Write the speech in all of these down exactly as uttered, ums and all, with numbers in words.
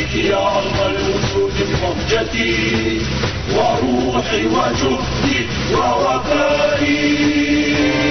أفديك يا أرض الوجود بمهجتي وروحي وجهدي ووفائي.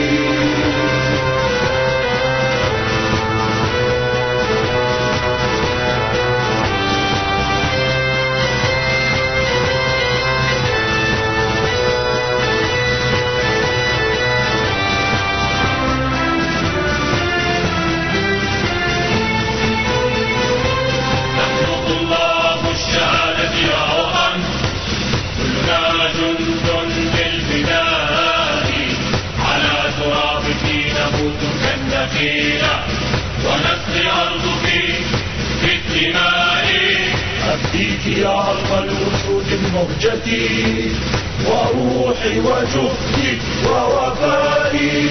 ونسقي أرضك بالدماء أفديك يا أرض الوجود بمهجتي وروحي وجهدي ووفائي.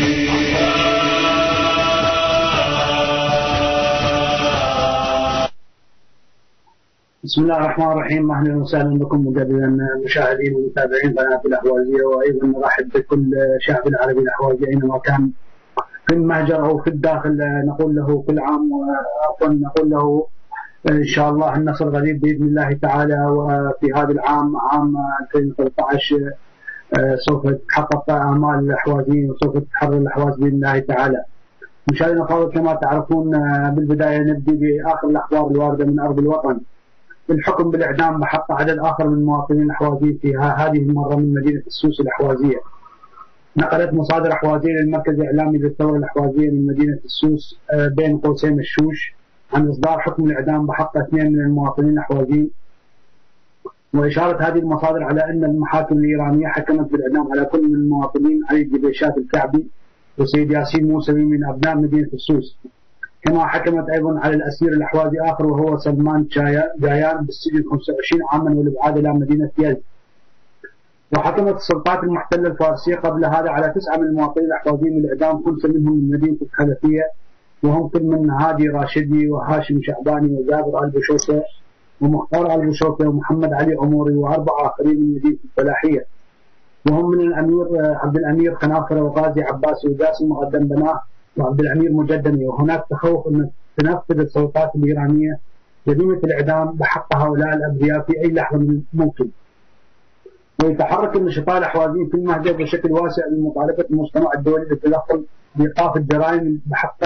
بسم الله الرحمن الرحيم. أهلا وسهلا بكم مجددا مشاهدين ومتابعين قناة الأحوازية، وأيضا نرحب بكل شعب العربي الأحوازي أينما كان في المهجر أو في الداخل. نقول له كل عام وعفوا نقول له إن شاء الله النصر غريب بإذن الله تعالى. وفي هذا العام عام ألفين وثلاثة عشر سوف تتحقق آمال الأحوازيين وسوف تتحرر الأحواز بإذن الله تعالى. مشاهدينا الفاضل، كما تعرفون بالبداية نبدأ بآخر الأخبار الواردة من أرض الوطن. الحكم بالإعدام بحق عدد آخر من المواطنين الأحوازيين في هذه المرة من مدينة السوس الأحوازية. نقلت مصادر أحوازية للمركز الإعلامي للثورة الأحوازية من مدينة السوس بين قوسين الشوش عن إصدار حكم الإعدام بحق اثنين من المواطنين الأحوازيين، وإشارة هذه المصادر على أن المحاكم الإيرانية حكمت بالإعدام على كل من المواطنين علي الجبيشات الكعبي وسيد ياسين موسوي من أبناء مدينة السوس، كما حكمت أيضا على الأسير الأحوازي آخر وهو سلمان جايان بالسجن خمسة وعشرين عاما والإبعاد إلى مدينة يزد. وحكمت السلطات المحتلة الفارسية قبل هذا على تسعة من المواطنين الأحوازيين بالإعدام، خمسة منهم من مدينة الخلفية وهم كل من هادي راشدي وهاشم شعباني وجابر البشوكة ومختار البشوكة ومحمد علي عموري وأربعة آخرين من مدينة الفلاحية، وهم من الأمير عبد الأمير خنافرة وغازي عباسي وجاسم مقدم بناه وعبد الأمير مجدمي. وهناك تخوف أن تنفذ السلطات الإيرانية جريمة الإعدام بحق هؤلاء الأبرياء في أي لحظة ممكن. ويتحرك النشطاء الأحوازيين في المهجر بشكل واسع لمطالبة المجتمع الدولي بالتدخل بإيقاف الجرائم بحق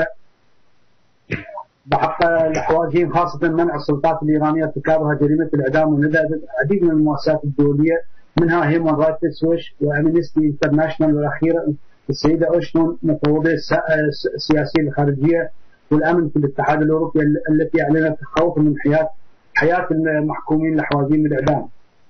بحق الأحوازيين، خاصة منع السلطات الإيرانية ارتكابها جريمة الإعدام. وندى العديد من المؤسسات الدولية منها هيومان رايتس ووتش وأمنستي انترناشونال، والأخيرة السيدة أشتون مفوضية السياسية الخارجية والأمن في الاتحاد الأوروبي التي أعلنت الخوف من حياة حياة المحكومين الأحوازيين بالإعدام.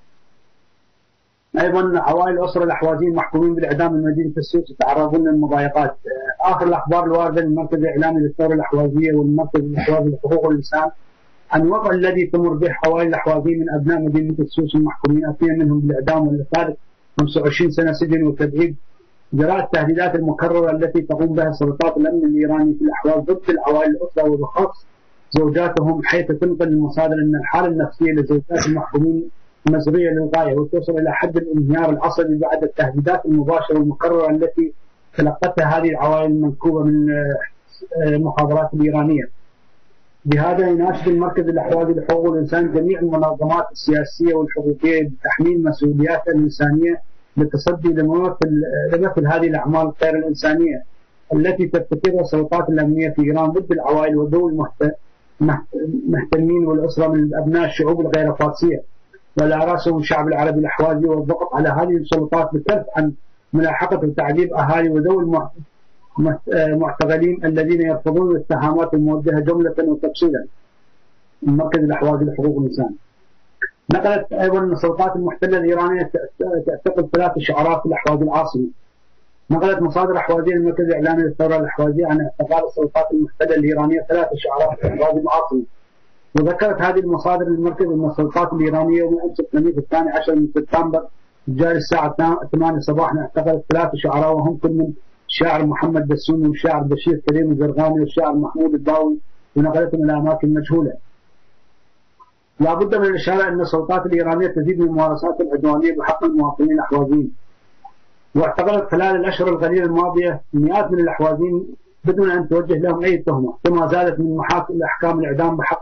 أيضا عوائل الأسرة الأحوازيين محكومين بالإعدام من مدينة السوس يتعرضون للمضايقات. آخر الأخبار الواردة من المركز الإعلامي للثورة الأحوازية والمركز الأحوازي لحقوق الإنسان عن الوضع الذي تمر به عوائل الأحوازيين من أبناء مدينة السوس المحكومين، اثنين منهم بالإعدام والثالث خمسة وعشرين سنة سجن وتبعيد، جراء التهديدات المكررة التي تقوم بها سلطات الأمن الإيراني في الأحواز ضد العوائل الأسرة وبخصوص زوجاتهم، حيث تنقل المصادر أن الحالة النفسية لزوجات المحكومين مزرية للغاية وتصل إلى حد الانهيار العصبي بعد التهديدات المباشرة والمكررة التي تلقتها هذه العوائل المنكوبة من المخابرات الإيرانية. بهذا يناشد المركز الأحوازي لحقوق الإنسان جميع المنظمات السياسية والحقوقية بتحميل مسؤولياتها الإنسانية للتصدي لمثل هذه الأعمال غير الإنسانية التي ترتكبها السلطات الأمنية في إيران ضد العوائل وذوي المهتمين والأسرة من أبناء الشعوب الغير فارسية، وعلى رأسهم الشعب العربي الأحوازي، والضغط على هذه السلطات بالكف عن ملاحقة وتعذيب أهالي وذوي المعتقلين الذين يرفضون الاتهامات الموجهة جملة وتفصيلا. المركز الأحوازي لحقوق الإنسان نقلت أيضا السلطات المحتلة الإيرانية تعتقل ثلاث شعراء في الأحواز العاصمة. نقلت مصادر أحوازية للمركز الإعلامي للثورة الأحوازية عن اعتقال السلطات المحتلة الإيرانية ثلاث شعراء في الأحواز العاصمة. وذكرت هذه المصادر للمركز أن السلطات الإيرانية يوم أمس الخميس الثاني عشر من سبتمبر جاري الساعة ثمانية صباحا اعتقلت ثلاث شعراء وهم كل من الشاعر محمد بسوني والشاعر بشير كريم الزرغاني والشاعر محمود الضاوي، ونقلتهم إلى أماكن مجهولة. لا بد من الإشارة أن السلطات الإيرانية تزيد من الممارسات العدوانية بحق المواطنين الأحوازيين، واعتقلت خلال الأشهر القليلة الماضية مئات من الأحوازيين بدون أن توجه لهم أي تهمة، كما زادت من محاكم الأحكام الإعدام بحق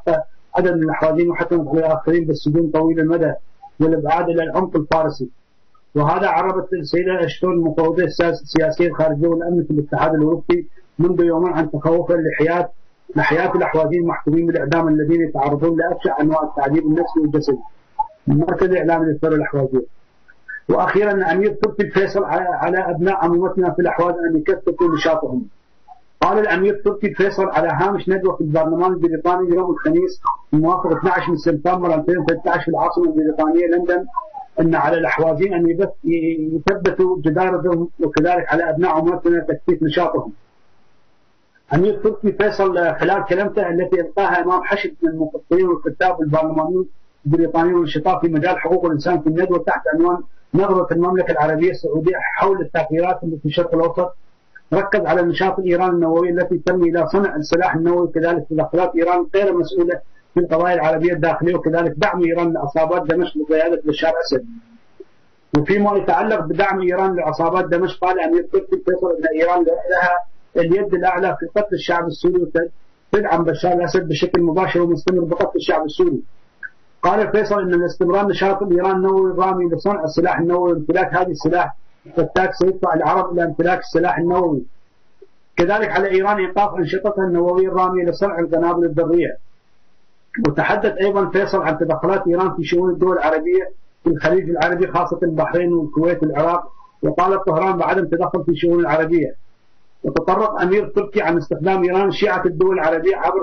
عدد من الأحوازيين وحكمت على آخرين بالسجون طويل المدى والإبعاد إلى العمق الفارسي. وهذا عربت السيدة أشتون المفوضية السياسية الخارجية والأمن في الاتحاد الأوروبي منذ يومين عن تخوفه لحياة لحياة الأحوازيين المحكومين بالإعدام الذين يتعرضون لأبشع أنواع التعذيب النفسي والجسدي. المركز الإعلامي للثورة الأحوازية. وأخيرا الأمير تركي الفيصل على أبناء عمومتنا في الأحواز أن يكثفوا نشاطهم. قال الأمير تركي الفيصل على هامش ندوة في البرلمان البريطاني يوم الخميس الموافق اثني عشر من سبتمبر ألفين وثلاثة عشر في العاصمة البريطانية لندن أن على الأحوازيين أن يثبتوا جدارتهم وكذلك على أبناء عمومتنا تكثيف نشاطهم. أمير تركي فيصل خلال كلمته التي ألقاها أمام حشد من المفكرين والكتاب البرلمانيين البريطانيين والنشطاء في مجال حقوق الإنسان في الندوة تحت عنوان نظرة المملكة العربية السعودية حول التغييرات التي في الشرق الأوسط، ركز على نشاط إيران النووي التي ترمي إلى صنع السلاح النووي، كذلك تدخلات إيران غير مسؤولة في القضايا العربية الداخلية، وكذلك دعم إيران لعصابات دمشق بقيادة بشار الأسد. وفيما يتعلق بدعم إيران لعصابات دمشق قال أمير تركي الفيصل أن إيران لها اليد الأعلى في قتل الشعب السوري وتدعم بشار الأسد بشكل مباشر ومستمر بقتل الشعب السوري. قال الفيصل أن الاستمرار نشاط إيران النووي الرامي لصنع السلاح النووي وامتلاك هذه السلاح فتاك سيدفع العرب إلى امتلاك السلاح النووي. كذلك على إيران إيقاف أنشطتها النووية الرامية لصنع القنابل الذرية. وتحدث أيضا فيصل عن تدخلات إيران في شؤون الدول العربية في الخليج العربي خاصة البحرين والكويت والعراق، وطالب طهران بعدم تدخل في الشؤون العربية. وتطرق أمير تركي عن استخدام إيران شيعة الدول العربية عبر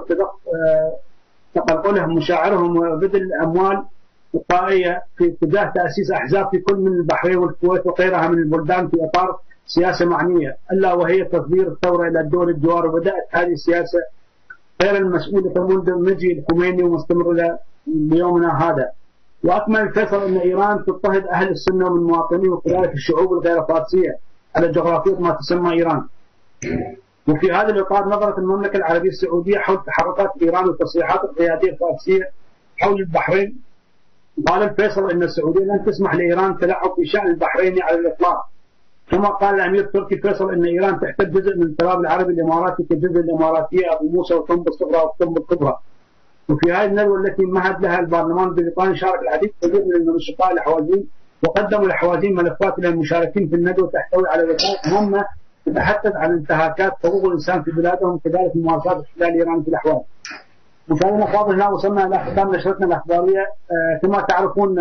تقلقلهم مشاعرهم وبذل الأموال الطائية في اتجاه تأسيس أحزاب في كل من البحرين والكويت وغيرها من البلدان في إطار سياسة معنية ألا وهي تصدير الثورة إلى الدول الجوار. وبدأت هذه السياسة غير المسؤولة منذ مجيء الخميني ومستمرة ليومنا هذا. وأكمل الفيصل أن إيران تضطهد أهل السنة من مواطنين وكذلك الشعوب الغير فارسية على جغرافية ما تسمى إيران. وفي هذا الإطار نظرت المملكة العربية السعودية حول تحركات إيران والتصريحات القيادية الفارسية حول البحرين. قال الفيصل أن السعودية لن تسمح لإيران تلعب في شأن البحريني على الإطلاق. كما قال الأمير تركي فيصل أن إيران تحتل جزء من التراب العربي الإماراتي كجزء الإماراتية أبو موسى والطنب الصغرى والطنب الكبرى. وفي هذه الندوة التي مهد لها البرلمان البريطاني شارك العديد كبير من النشطاء الأحوازيين وقدموا الأحوازيين ملفات إلى المشاركين في الندوة تحتوي على وثائق مهمة تتحدث عن انتهاكات حقوق الإنسان في بلادهم وكذلك ممارسات احتلال إيران في الأحواز. مشاهدينا الأفاضل هنا وصلنا إلى ختام نشرتنا الأخبارية. آه كما تعرفون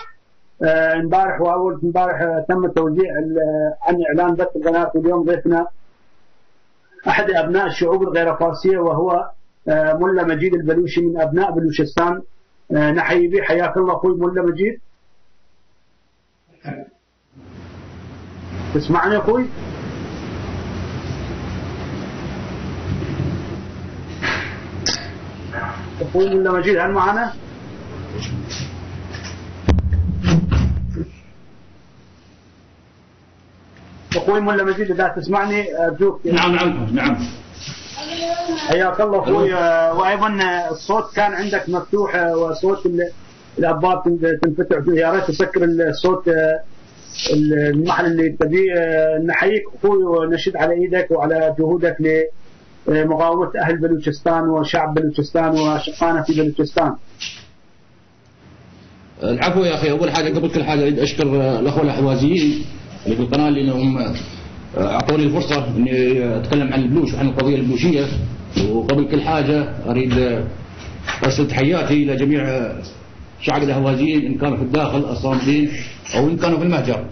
امبارح آه وأول امبارح آه تم توزيع عن إعلان بث القناة، واليوم ضيفنا أحد أبناء الشعوب الغير فارسية وهو آه ملا مجيد البلوشي من أبناء بلوشستان. آه نحيي به. حياك الله أخوي ملا مجيد. تسمعني أخوي؟ أخوي ملا مجيد هل معنا؟ أخوي ملا مجيد إذا تسمعني أرجوك. نعم نعم نعم. حياك الله أخوي. وأيضا الصوت كان عندك مفتوح وصوت الأبواب تنفتح، يا ريت تسكر الصوت المحل اللي تبيه. نحييك أخوي ونشد على إيدك وعلى جهودك لمقاومة أهل بلوچستان وشعب بلوچستان وأشقائنا في بلوچستان. العفو يا أخي. أول حاجة قبل كل حاجة أريد أشكر الأخوة الأحوازيين اللي في القناة لأنهم أعطوني الفرصة إني أتكلم عن البلوش وعن القضية البلوشية. وقبل كل حاجة أريد أرسل تحياتي إلى جميع شعب الأحوازيين إن كانوا في الداخل الصامدين أو إن كانوا في المهجر.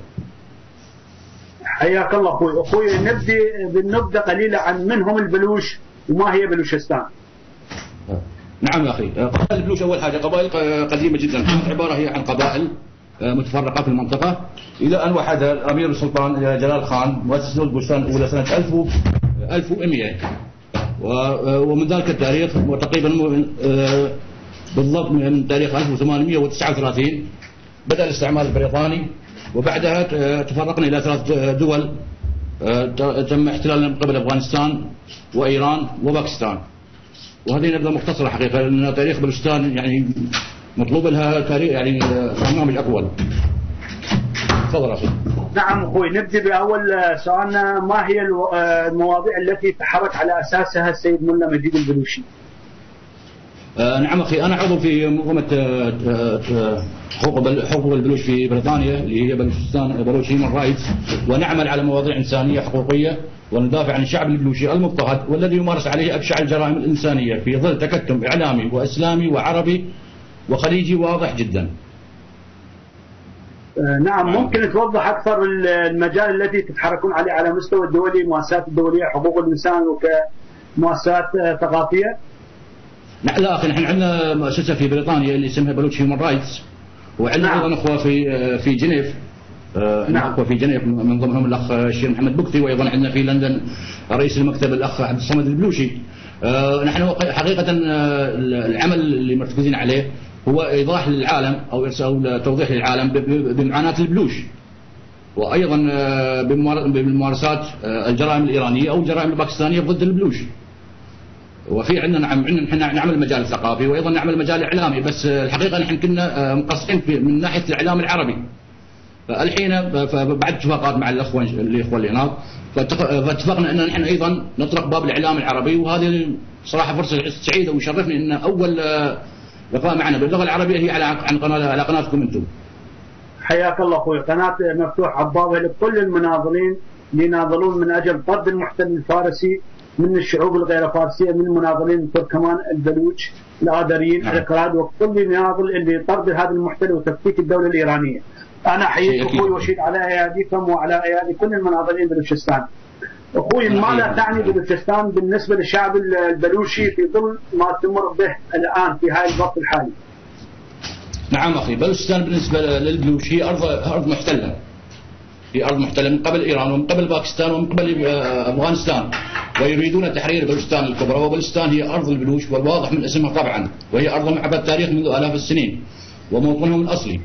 حياك الله أخوي. أخوي نبدي بالنبذة قليلة عن من هم البلوش وما هي بلوشستان. نعم يا أخي. قبائل البلوش أول حاجة قبائل قديمة جدا، كانت عبارة هي عن قبائل متفرقة في المنطقة إلى أن وحد الأمير السلطان جلال خان مؤسس دولة بلوشستان الأولى سنة ألف ومئة، ومن ذلك التاريخ وتقريبا بالضبط من تاريخ ألف وثمانمئة وتسعة وثلاثين بدأ الاستعمار البريطاني، وبعدها تفرقنا إلى ثلاث دول تم احتلالنا من قبل أفغانستان وإيران وباكستان. وهذه نبذة مختصرة حقيقة لأن تاريخ بلوشستان يعني مطلوب لها تاريخ يعني برنامج أطول. تفضل أخي. نعم أخوي. نبدأ بأول سؤالنا، ما هي المواضيع التي تحرك على أساسها السيد ملا مجيد البلوشي؟ آه نعم أخي، أنا عضو في منظمة حقوق حقوق البلوش في بريطانيا اللي هي بلوشستان بلوش هيومن رايتس، ونعمل على مواضيع إنسانية حقوقية وندافع عن الشعب البلوشي المضطهد والذي يمارس عليه أبشع الجرائم الإنسانية في ظل تكتم إعلامي وإسلامي وعربي وخليجي واضح جدا. نعم، ممكن توضح أكثر المجال الذي تتحركون عليه على مستوى الدولي، المؤسسات الدولية حقوق الإنسان وكمؤسسات ثقافية؟ نعم لا أخي، نحن عندنا مؤسسة في بريطانيا اللي اسمها بلوش هيومن رايتس، وعندنا نعم. أيضا أخوة في في جنيف، نعم. أخوة في جنيف من ضمنهم الأخ الشيخ محمد بكتي، وأيضا عندنا في لندن رئيس المكتب الأخ عبد الصمد البلوشي. نحن حقيقة العمل اللي مركزين عليه هو إيضاح للعالم أو إرسال توضيح للعالم بمعاناة البلوش، وأيضا بممارسات الجرائم الإيرانية أو الجرائم الباكستانية ضد البلوش. وفي عندنا نعم نحن نعمل المجال الثقافي وأيضا نعمل المجال الإعلامي، بس الحقيقة نحن كنا مقصرين من ناحية الإعلام العربي. فالحين بعد اتفاقات مع الأخوة الإخوة اللي هناك فاتفقنا أن نحن أيضا نطرق باب الإعلام العربي، وهذه صراحة فرصة سعيدة ويشرفني أن أول لقاء معنا باللغة العربية هي على عن قناة على قناتكم أنتم. حياك الله أخوي، قناة مفتوحة بابها لكل المناضلين اللي يناضلون من أجل طرد المحتل الفارسي من الشعوب الغير فارسية، من المناضلين التركمان البلوش الآذريين الكراد، وكل يناضل اللي طرد هذا المحتل وتفكيك الدولة الإيرانية. أنا أحييك أخوي وأشيد على أياديكم وعلى أيادي كل المناضلين بلوشستان. أخوي، ماذا تعني بلوشستان بالنسبة للشعب البلوشي في ظل ما تمر به الآن في هذا الوقت الحالي؟ نعم أخي، بلوشستان بالنسبة للبلوش هي أرض أرض محتلة، هي أرض محتلة من قبل إيران ومن قبل باكستان ومن قبل أفغانستان، ويريدون تحرير بلوشستان الكبرى. وبلوشستان هي أرض البلوش والواضح من اسمها طبعا، وهي أرض معبد التاريخ منذ آلاف السنين وموطنهم الأصلي.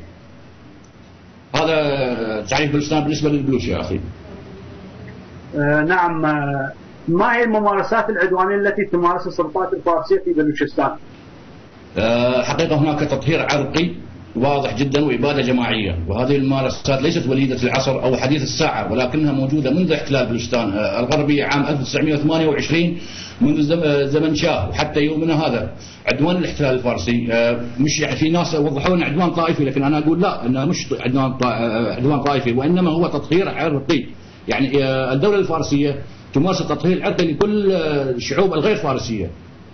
هذا تعريف بلوشستان بالنسبة للبلوش يا أخي. آه نعم. آه ما هي الممارسات العدوانية التي تمارسها السلطات الفارسية في بلوشستان؟ آه حقيقة هناك تطهير عرقي واضح جدا وإبادة جماعية، وهذه الممارسات ليست وليدة العصر أو حديث الساعة، ولكنها موجودة منذ احتلال بلوشستان آه الغربي عام ألف وتسعمئة وثمانية وعشرين منذ زمن شاه وحتى يومنا هذا. عدوان الاحتلال الفارسي آه مش يعني في ناس وضحوا لنا عدوان طائفي، لكن أنا أقول لا، إنه مش عدوان عدوان طائفي، وإنما هو تطهير عرقي. يعني آه الدولة الفارسية تمارس التطهير العرقي لكل الشعوب الغير فارسية.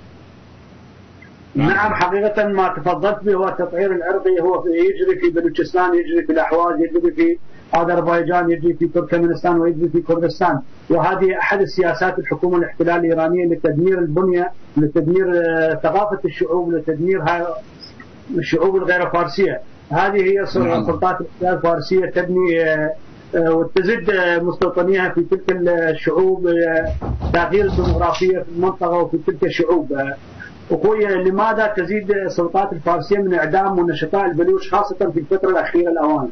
نعم، حقيقة ما تفضلت به هو التطهير العرقي، هو يجري في بلوشستان، يجري في الأحواز، يجري في أذربيجان، يجري في تركمانستان، ويجري في كردستان. وهذه أحد السياسات الحكومة الاحتلال الإيرانية لتدمير البنية، لتدمير ثقافة الشعوب، لتدمير الشعوب الغير فارسية. هذه هي سلطات الاحتلال الفارسية تبني وتزد مستوطنيها في تلك الشعوب، تغيير الديموغرافية في المنطقة وفي تلك الشعوب. أخوي، لماذا تزيد السلطات الفارسية من إعدام ونشطاء البلوش خاصة في الفترة الأخيرة الأوان؟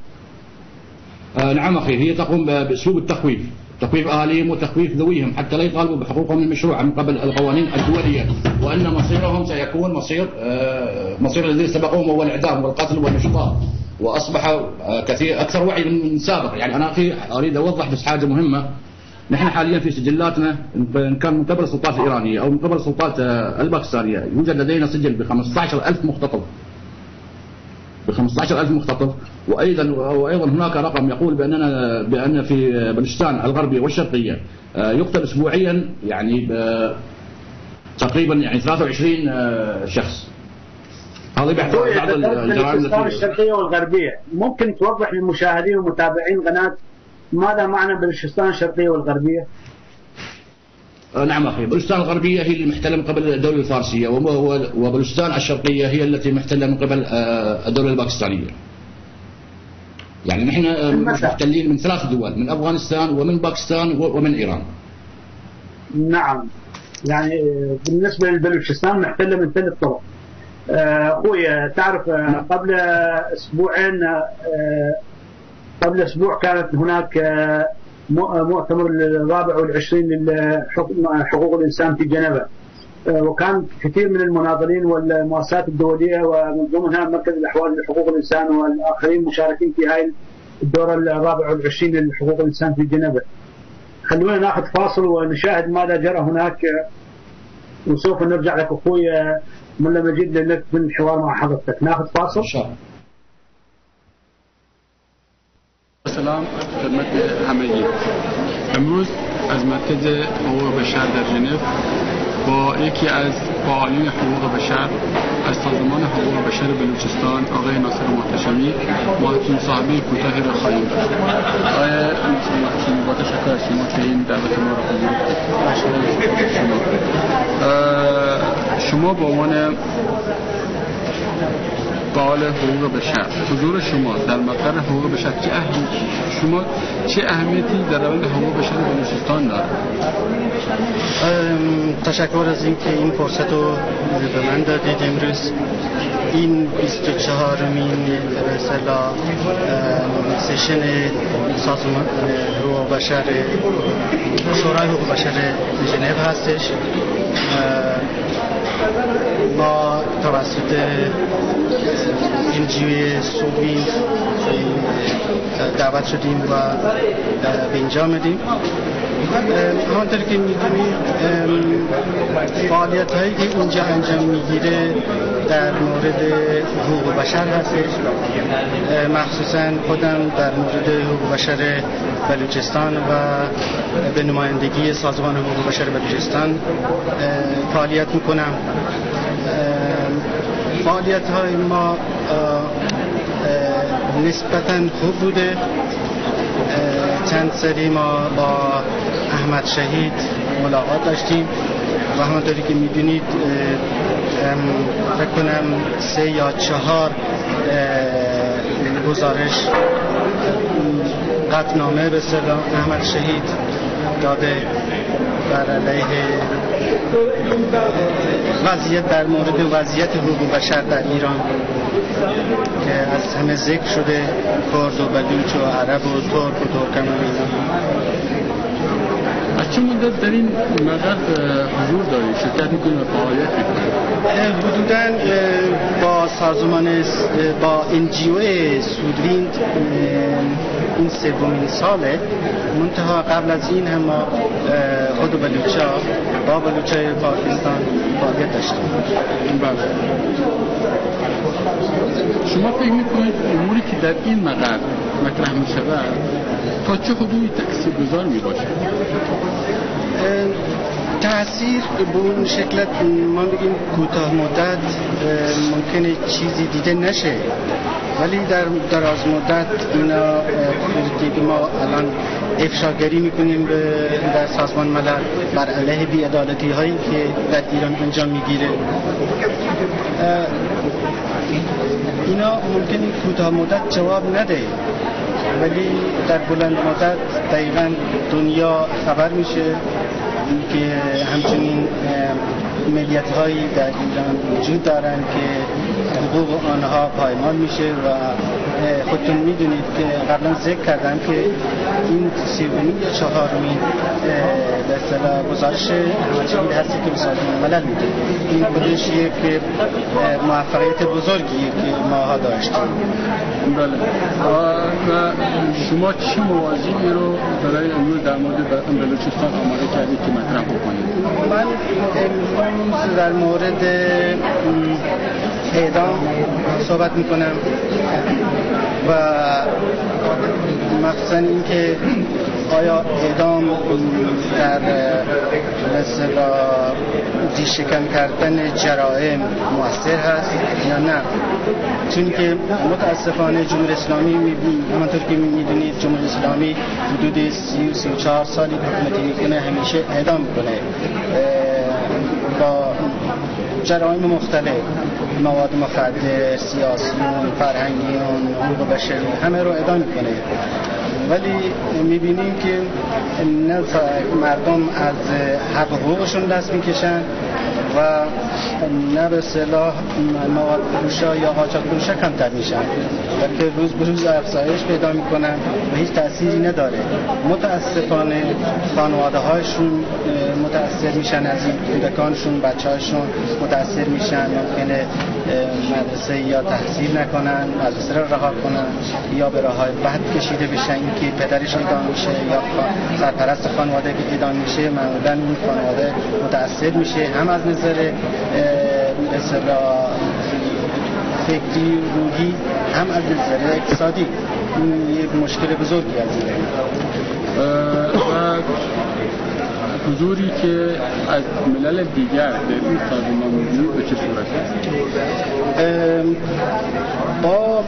آه نعم أخي، هي تقوم بأسلوب التخويف، تخويف أهاليهم وتخويف ذويهم حتى لا يطالبوا بحقوقهم المشروعة من قبل القوانين الدولية، وأن مصيرهم سيكون مصير آه مصير الذين سبقوهم هو الإعدام والقتل والنشطاء، وأصبح كثير أكثر وعي من سابق. يعني أنا أخي أريد أوضح بس حاجة مهمة، نحن حاليا في سجلاتنا إن كان من قبل السلطات الإيرانية أو من قبل السلطات الباكستانية يوجد لدينا سجل ب خمسة عشر ألف مختطف، ب خمسة عشر ألف مختطف. وأيضا وأيضا هناك رقم يقول بأننا بأن في بلوشستان الغربية والشرقية يقتل أسبوعيا يعني تقريبا يعني ثلاثة وعشرين شخص. هذا بيحتوي بعض الجرائم الشرقية والغربية. ممكن توضح للمشاهدين ومتابعين قناة ماذا معنى بلوشستان الشرقية والغربية؟ نعم أخي، بلوشستان الغربية هي اللي محتلة من قبل الدولة الفارسية، وبلوشستان الشرقية هي التي محتلة من قبل الدولة الباكستانية. يعني نحن محتلين من ثلاث دول، من أفغانستان ومن باكستان ومن إيران. نعم، يعني بالنسبة لبلوشستان محتلة من ثلاث طرق. أخوي تعرف قبل أسبوعين قبل أسبوع كانت هناك مؤتمر الرابع والعشرين لحقوق الإنسان في جنيف، وكان كثير من المناضلين والمؤسسات الدولية ومن ضمنها مركز الأحوال لحقوق الإنسان والآخرين مشاركين في هاي الدورة الرابع والعشرين لحقوق الإنسان في جنيف. خلونا ناخذ فاصل ونشاهد ماذا جرى هناك وسوف نرجع لك أخوي ملا مجيد لنكمل الحوار مع حضرتك. ناخذ فاصل. سلام خدمت همگی. امروز از مرکز حقوق بشر در ژنو با یکی از فعالین حقوق بشر از سازمان حقوق بشر بلوچستان آقای ناصر محتشمی ما مصاحبه کوتاهی را خواهیم داشت. آقای ناصر محتشمی با تشکر از شما که این دعوت ما را پذیرفتید. شما شما به عنوان فعال حقوق بشر حضور شما در مقر حقوق بشر چه اهمیتی شما چه اهمیتی در روند حقوق بشر بلوچستان دارد؟ تشکر از اینکه این فرصت رو به من دادید. امروز این بیست و چهارمین به اصطلاح سشن سازمان حقوق بشر شورای حقوق بشر ژنو هستش. ما توسط انجیو سوبین دعوت شدیم و به اینجا آمدیم. همانطور که می‌دونید فعالیت هایی که اینجا انجام میگیره در مورد حقوق بشر هستش. مخصوصا خودم در مورد حقوق بشر بلوچستان و به نمایندگی سازمان حقوق بشر بلوچستان فعالیت میکنم. فعالیت های ما نسبتاً خوب بوده. چند سری ما با احمد شهید ملاقات داشتیم و همونطوری که میدونید فکر کنم سه یا چهار گزارش قطعنامه به اصطلاح احمد شهید داده بر علیه وضعیت در مورد وضعیت حقوق بشر در ایران که از همه ذکر شده، کرد و بلوچ و عرب و ترک و ترکمن. از چه مدت در این مقر حضور دارید؟ شرکت میکنید و فعالیت میکنید؟ حدوداً با سازمان با انجیو سودویند این سومین ساله. منتها قبل از این هم ما خود بلوچا با بلوچای پاکستان فعالیت داشتیم. بله. شما فکر میکنید اموری که در این مقر مطرح میشود تا چه حدودی تاثیرگذار میباشد؟ تأثیر به اون شکلت ما بگیم کوتاه مدت ممکنه چیزی دیده نشه، ولی در دراز مدت اینا دیگه ما الان افشاگری میکنیم در سازمان ملل بر علیه بی‌عدالتی هایی که در ایران انجام میگیره. اینا ممکنه کوتاه مدت جواب نده، ولی در بلند مدت دقیقاً دنیا خبر میشه که همچنین ملیت هایی در ایران وجود دارن که حقوق آنها پایمال میشه و خودتون میدونید که قبلا ذکر کردم که این سومین یا چهارمین به اصطلاح گزارش همچنین هستی که به سازمان ملل میده. این خودش یک موفقیت بزرگیه که ما داشتیم. بله. و شما چه موازی رو برای امروز در مورد بلوچستان آماده کردید که مطرح بکنید؟ من امروز در مورد اعدام صحبت میکنم و مخصوصا این که آیا اعدام در مثلا زیرشکن کردن جرائم مؤثر هست یا نه؟ چون که متاسفانه جمهوری اسلامی همونطور که میدونید جمهوری اسلامی حدود سی و سی و چهار سالی حکومتی میکنه، همیشه اعدام میکنه با جرائم مختلف، مواد مخدر، سیاسیون، فرهنگیون، حقوق بشری، همه رو اعدام میکنه. ولی میبینیم که نه مردم از حق حقوقشون دست میکشن و نه به اصطلاح مواد فروشا یا قاچاق فروشا کمتر میشن، بلکه روز به روز افزایش پیدا میکنن و هیچ تأثیری نداره. متاسفانه خانواده هاشون متأثر میشن، از این کودکانشون، بچه هاشون متأثر میشن، ممکنه مدرسه یا تحصیل نکنن، مدرسه رو رها کنن یا به راههای بد کشیده بشن، اینکه پدرش اعدام میشه یا سرپرست خانواده که اعدام میشه، معمولا این خانواده متأثر میشه، هم از نظر اصطلاح فکری روحی هم از نظر اقتصادی یک مشکل بزرگی از و حضوری که از ملل دیگر در این سازمان می‌بینید به چه صورته؟ با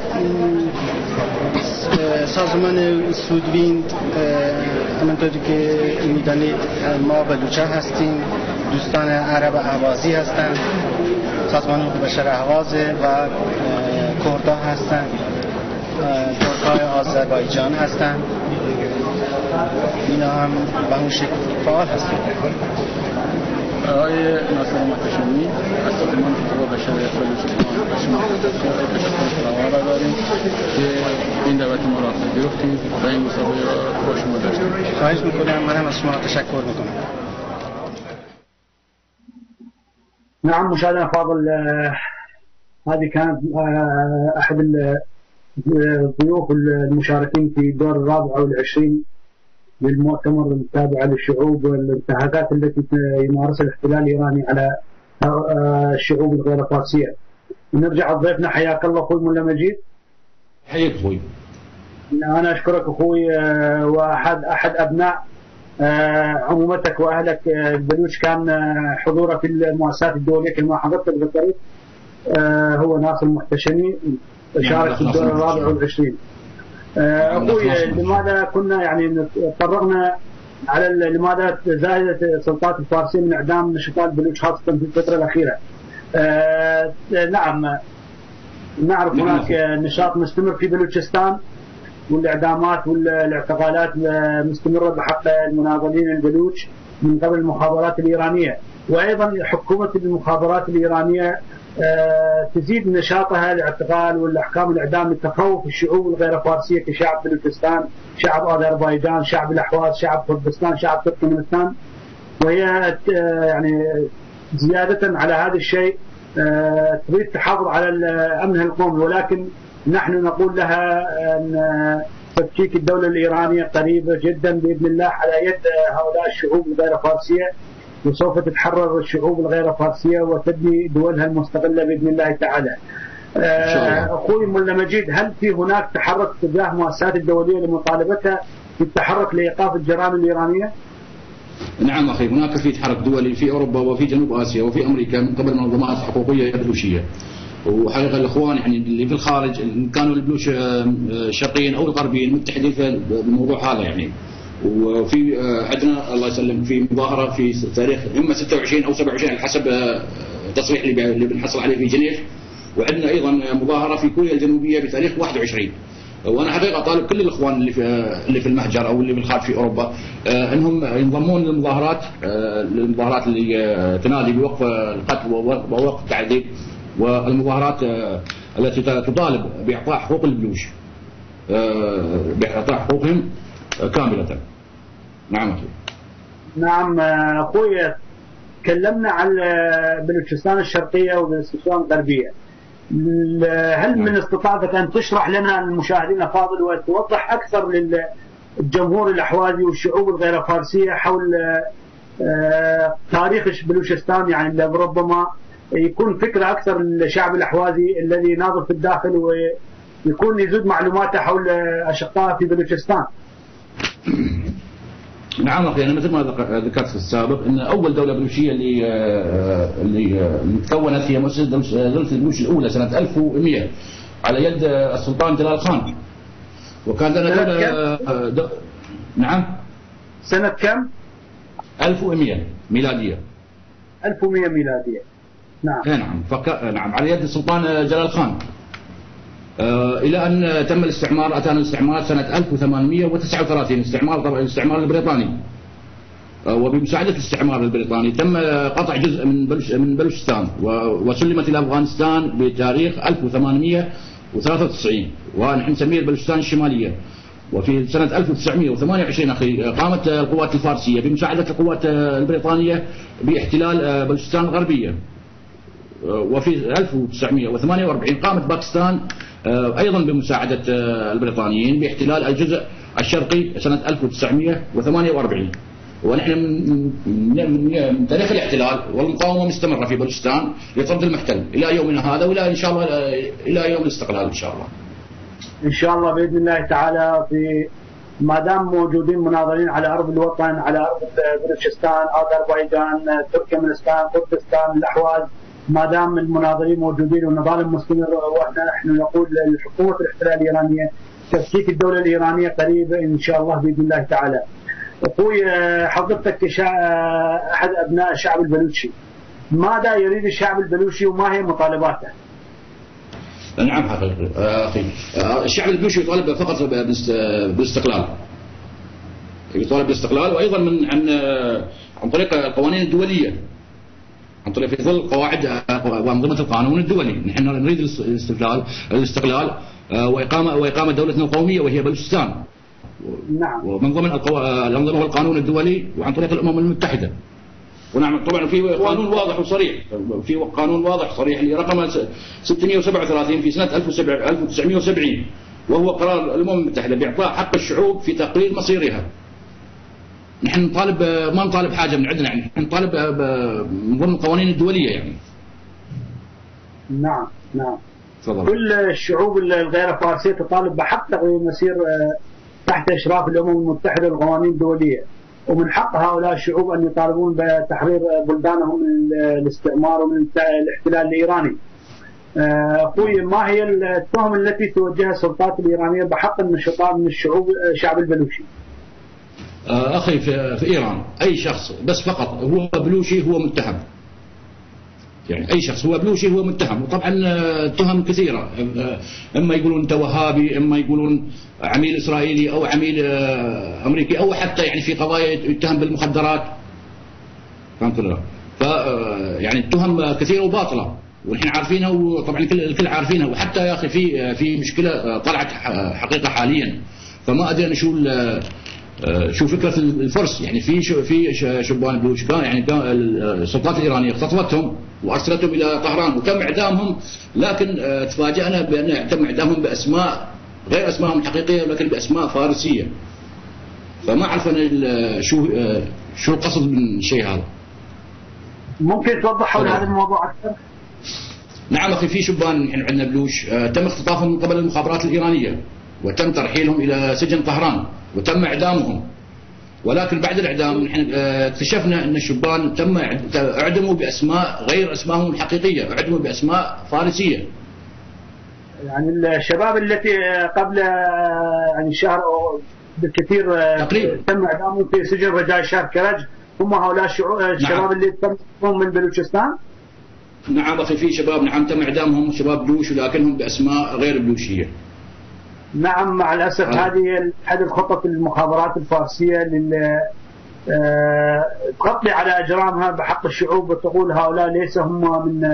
سازمان سودویند همونطوری که می‌دانید ما بلوچ‌ها هستیم، دوستان عرب اهوازی هستند، سازمان حقوق بشر اهواز و کردها هستند، ترک‌های آذربایجان هستند، اینا هم به اون شکل فعال هستند. آقای ناصر محتشمی از سازمان حقوق بشر بلوچستان و شما تشکر را داریم که این دعوت ما را گرفتید و این مسابقه را با شما داشتیم. خواهش می‌کنم، من هم از شما تشکر می‌کنم. نعم مشاهدينا الفاضل، هذه كانت أحد الضيوف المشاركين في الدور الرابع والعشرين للمؤتمر التابع للشعوب والانتهاكات التي يمارسها الاحتلال الإيراني على الشعوب الغير فارسية. نرجع لضيفنا، حياك الله أخوي ملا مجيد. حياك أخوي. أنا أشكرك أخوي، وأحد أحد أبناء عمومتك وأهلك البلوش كان حضوره في المؤسسات الدولية كما حضرتك ذكرت، هو ناصر المحتشمي شارك في الدور الرابع والعشرين. أخوي لماذا كنا يعني تطرقنا على لماذا زادت السلطات الفارسية من إعدام نشطاء البلوش خاصة في الفترة الأخيرة؟ نعم نعرف هناك نشاط مستمر في بلوچستان، والإعدامات والاعتقالات مستمرة بحق المناضلين البلوش من قبل المخابرات الإيرانية، وأيضا حكومة المخابرات الإيرانية تزيد نشاطها الاعتقال والأحكام الإعدام لتخوف الشعوب الغير فارسية كشعب بلوچستان، شعب أذربيجان، شعب الأحواز، شعب كردستان، شعب تركمانستان، وهي يعني زيادة على هذا الشيء تريد تحافظ على أمنها القومي، ولكن نحن نقول لها أن تفكيك الدولة الإيرانية قريبة جدا بإذن الله على يد هؤلاء الشعوب الغير فارسية، وسوف تتحرر الشعوب الغير فارسية وتبني دولها المستقلة بإذن الله تعالى. أخوي ملا مجيد، هل في هناك تحرك تجاه المؤسسات الدولية لمطالبتها بالتحرك لإيقاف الجرائم الإيرانية؟ نعم أخي، هناك في تحرك دولي في أوروبا وفي جنوب آسيا وفي أمريكا من قبل منظمات حقوقية بلوشية، وحقيقة الإخوان يعني اللي في الخارج كانوا البلوش الشرقيين أو الغربيين متحدين في الموضوع هذا يعني. وفي عندنا الله يسلم في مظاهرة في تاريخ إما ستة وعشرين أو سبعة وعشرين على حسب التصريح اللي بنحصل عليه في جنيف، وعندنا أيضا مظاهرة في كوريا الجنوبية بتاريخ واحد وعشرين. وأنا حقيقة طالب كل الإخوان اللي في اللي في المهجر أو اللي في الخارج في أوروبا أنهم ينضمون للمظاهرات المظاهرات اللي تنادي بوقف القتل ووقف التعذيب، والمظاهرات التي تطالب بإعطاء حقوق البلوش، بإعطاء حقوقهم كاملة. نعم أخي. نعم أخوي، تكلمنا عن بلوچستان الشرقية وبلوچستان الغربية، هل من استطاعتك أن تشرح لنا المشاهدين الفاضل وتوضح أكثر للجمهور الأحوازي والشعوب الغير فارسية حول تاريخ بلوچستان، يعني ربما يكون فكرة أكثر للشعب الأحوازي الذي ناظر في الداخل ويكون يزيد معلوماته حول أشقائه في بلوچستان؟ نعم أخي، أنا مثل ما ذكرت في السابق أن أول دولة بلوشية اللي اللي تكونت هي مؤسسة دولة البلوش الأولى سنة ألف ومئة على يد السلطان جلال خان، وكان لنا دولة دو... نعم سنة كم؟ ألف ومئة ميلادية. ألف ومئة ميلادية. نعم. نعم فك... نعم على يد السلطان جلال خان، آه إلى أن تم الاستعمار. أتانا الاستعمار سنة ألف وثمانمئة وتسعة وثلاثين، استعمار طبعا الاستعمار البريطاني، آه وبمساعدة الاستعمار البريطاني تم قطع جزء من بلوش من بلوچستان وسلمت إلى أفغانستان بتاريخ ألف وثمانمئة وثلاثة وتسعين، ونحن نسميها بلوچستان الشمالية. وفي سنة ألف وتسعمئة وثمانية وعشرين أخي قامت القوات الفارسية بمساعدة القوات البريطانية باحتلال بلوچستان الغربية. وفي ألف وتسعمئة وثمانية وأربعين قامت باكستان أيضا بمساعدة البريطانيين باحتلال الجزء الشرقي سنة ألف وتسعمئة وثمانية وأربعين. ونحن من, من تاريخ الاحتلال والمقاومة مستمرة في بلوچستان لطرد المحتل إلى يومنا هذا، ولا إن شاء الله إلى يوم الاستقلال إن شاء الله. إن شاء الله بإذن الله تعالى، في ما دام موجودين مناضلين على أرض الوطن، على أرض بلوچستان، أذربيجان، تركمانستان، كردستان، الأحواز، ما دام المناضلين موجودين والنضال مستمر، وإحنا نحن نقول لحكومة الاحتلال الإيرانية تفكيك الدولة الإيرانية قريبا إن شاء الله بإذن الله تعالى. أخوي حضرتك أحد أبناء الشعب البلوشي، ماذا يريد الشعب البلوشي وما هي مطالباته؟ نعم حقيقي أخي، الشعب البلوشي يطالب فقط بالاستقلال، يطالب بالاستقلال، وأيضا من عن عن طريق القوانين الدولية، عن طريق في ظل قواعد وأنظمة القانون الدولي. نحن نريد الاستقلال الاستقلال وإقامة وإقامة دولتنا القومية وهي بلوچستان. نعم. ومن ضمن الأنظمة والقانون الدولي وعن طريق الأمم المتحدة. ونعم طبعا في قانون واضح وصريح، في قانون واضح صريح اللي رقم ستمئة وسبعة وثلاثين في سنة ألف وتسعمئة وسبعين، وهو قرار الأمم المتحدة بإعطاء حق الشعوب في تقرير مصيرها. نحن نطالب، ما نطالب حاجة من عندنا، يعني نحن نطالب من ضمن القوانين الدولية يعني. نعم نعم. تفضل. كل الشعوب الغير فارسية تطالب بحق تغيير مسير تحت إشراف الأمم المتحدة والقوانين الدولية، ومن حق هؤلاء الشعوب أن يطالبون بتحرير بلدانهم من الاستعمار ومن الاحتلال الإيراني. أخوي، ما هي التهم التي توجهها السلطات الإيرانية بحق النشطاء من الشعوب الشعب البلوشي؟ أخي في, في إيران أي شخص بس فقط هو بلوشي هو متهم، يعني أي شخص هو بلوشي هو متهم. وطبعا تهم كثيرة، إما يقولون أنت وهابي، إما يقولون عميل إسرائيلي أو عميل أمريكي، أو حتى يعني في قضايا يتهم بالمخدرات. فهمت ولا لا؟ ف يعني التهم كثيرة وباطلة ونحن عارفينها، وطبعا الكل الكل عارفينها. وحتى يا أخي في في مشكلة طلعت حقيقة حاليا، فما أدري أنا شو شو فكرة الفرس. يعني في في شبان بلوشستان، يعني السلطات الإيرانية اختطفتهم وأرسلتهم إلى طهران وتم إعدامهم، لكن تفاجأنا بأن تم إعدامهم بأسماء غير أسمائهم الحقيقية، لكن بأسماء فارسية. فما أعرف أنا شو شو القصد من الشيء هذا. ممكن توضح حول هذا الموضوع أكثر؟ نعم أخي، في شبان يعني عندنا بلوش تم اختطافهم من قبل المخابرات الإيرانية، وتم ترحيلهم إلى سجن طهران وتم إعدامهم. ولكن بعد الإعدام نحن اكتشفنا أن الشبان تم اعدموا بأسماء غير أسمائهم الحقيقية، اعدموا بأسماء فارسية. يعني الشباب التي قبل يعني شهر أو بالكثير تقريبا تم إعدامهم في سجن رجاء شهر كرج، هم هؤلاء الشباب نعم. اللي تم من بلوچستان؟ نعم أخي، في شباب نعم تم إعدامهم، شباب بلوش ولكنهم بأسماء غير بلوشية. نعم مع الأسف. آه. هذه أحد الخطط المخابرات الفارسية لل تغطي على أجرامها بحق الشعوب، وتقول هؤلاء ليس هم من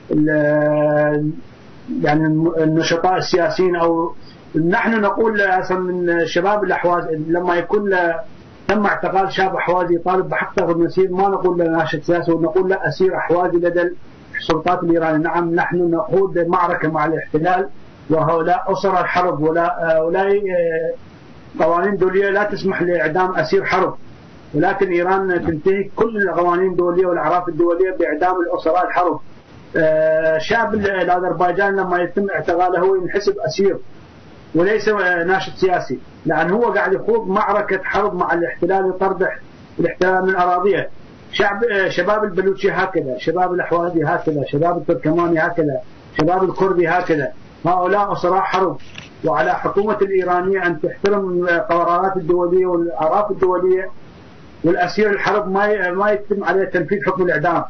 يعني النشطاء السياسيين، أو نحن نقول أصلا من شباب الأحواز. لما يكون تم اعتقال شاب أحوازي يطالب بحق تغيير مسير، ما نقول له ناشط سياسي، ونقول له أسير أحوازي لدى السلطات الإيرانية. نعم نحن نخوض معركة مع الاحتلال، وهؤلاء أسر الحرب، ولا هؤلاء قوانين دولية لا تسمح لإعدام أسير حرب، ولكن إيران تنتهك كل القوانين الدولية والأعراف الدولية بإعدام الأسراء الحرب. شاب الأذربيجان لما يتم اعتقاله هو ينحسب أسير وليس ناشط سياسي، لأن هو قاعد يخوض معركة حرب مع الاحتلال لطرد الاحتلال من أراضيه. شعب شباب البلوشي هكذا، شباب الأحوازي هكذا، شباب التركماني هكذا، شباب الكردي هكذا، هؤلاء أسراء حرب. وعلى حكومة الإيرانية أن تحترم القرارات الدولية والأعراف الدولية، والأسير الحرب ما ما يتم عليه تنفيذ حكم الإعدام.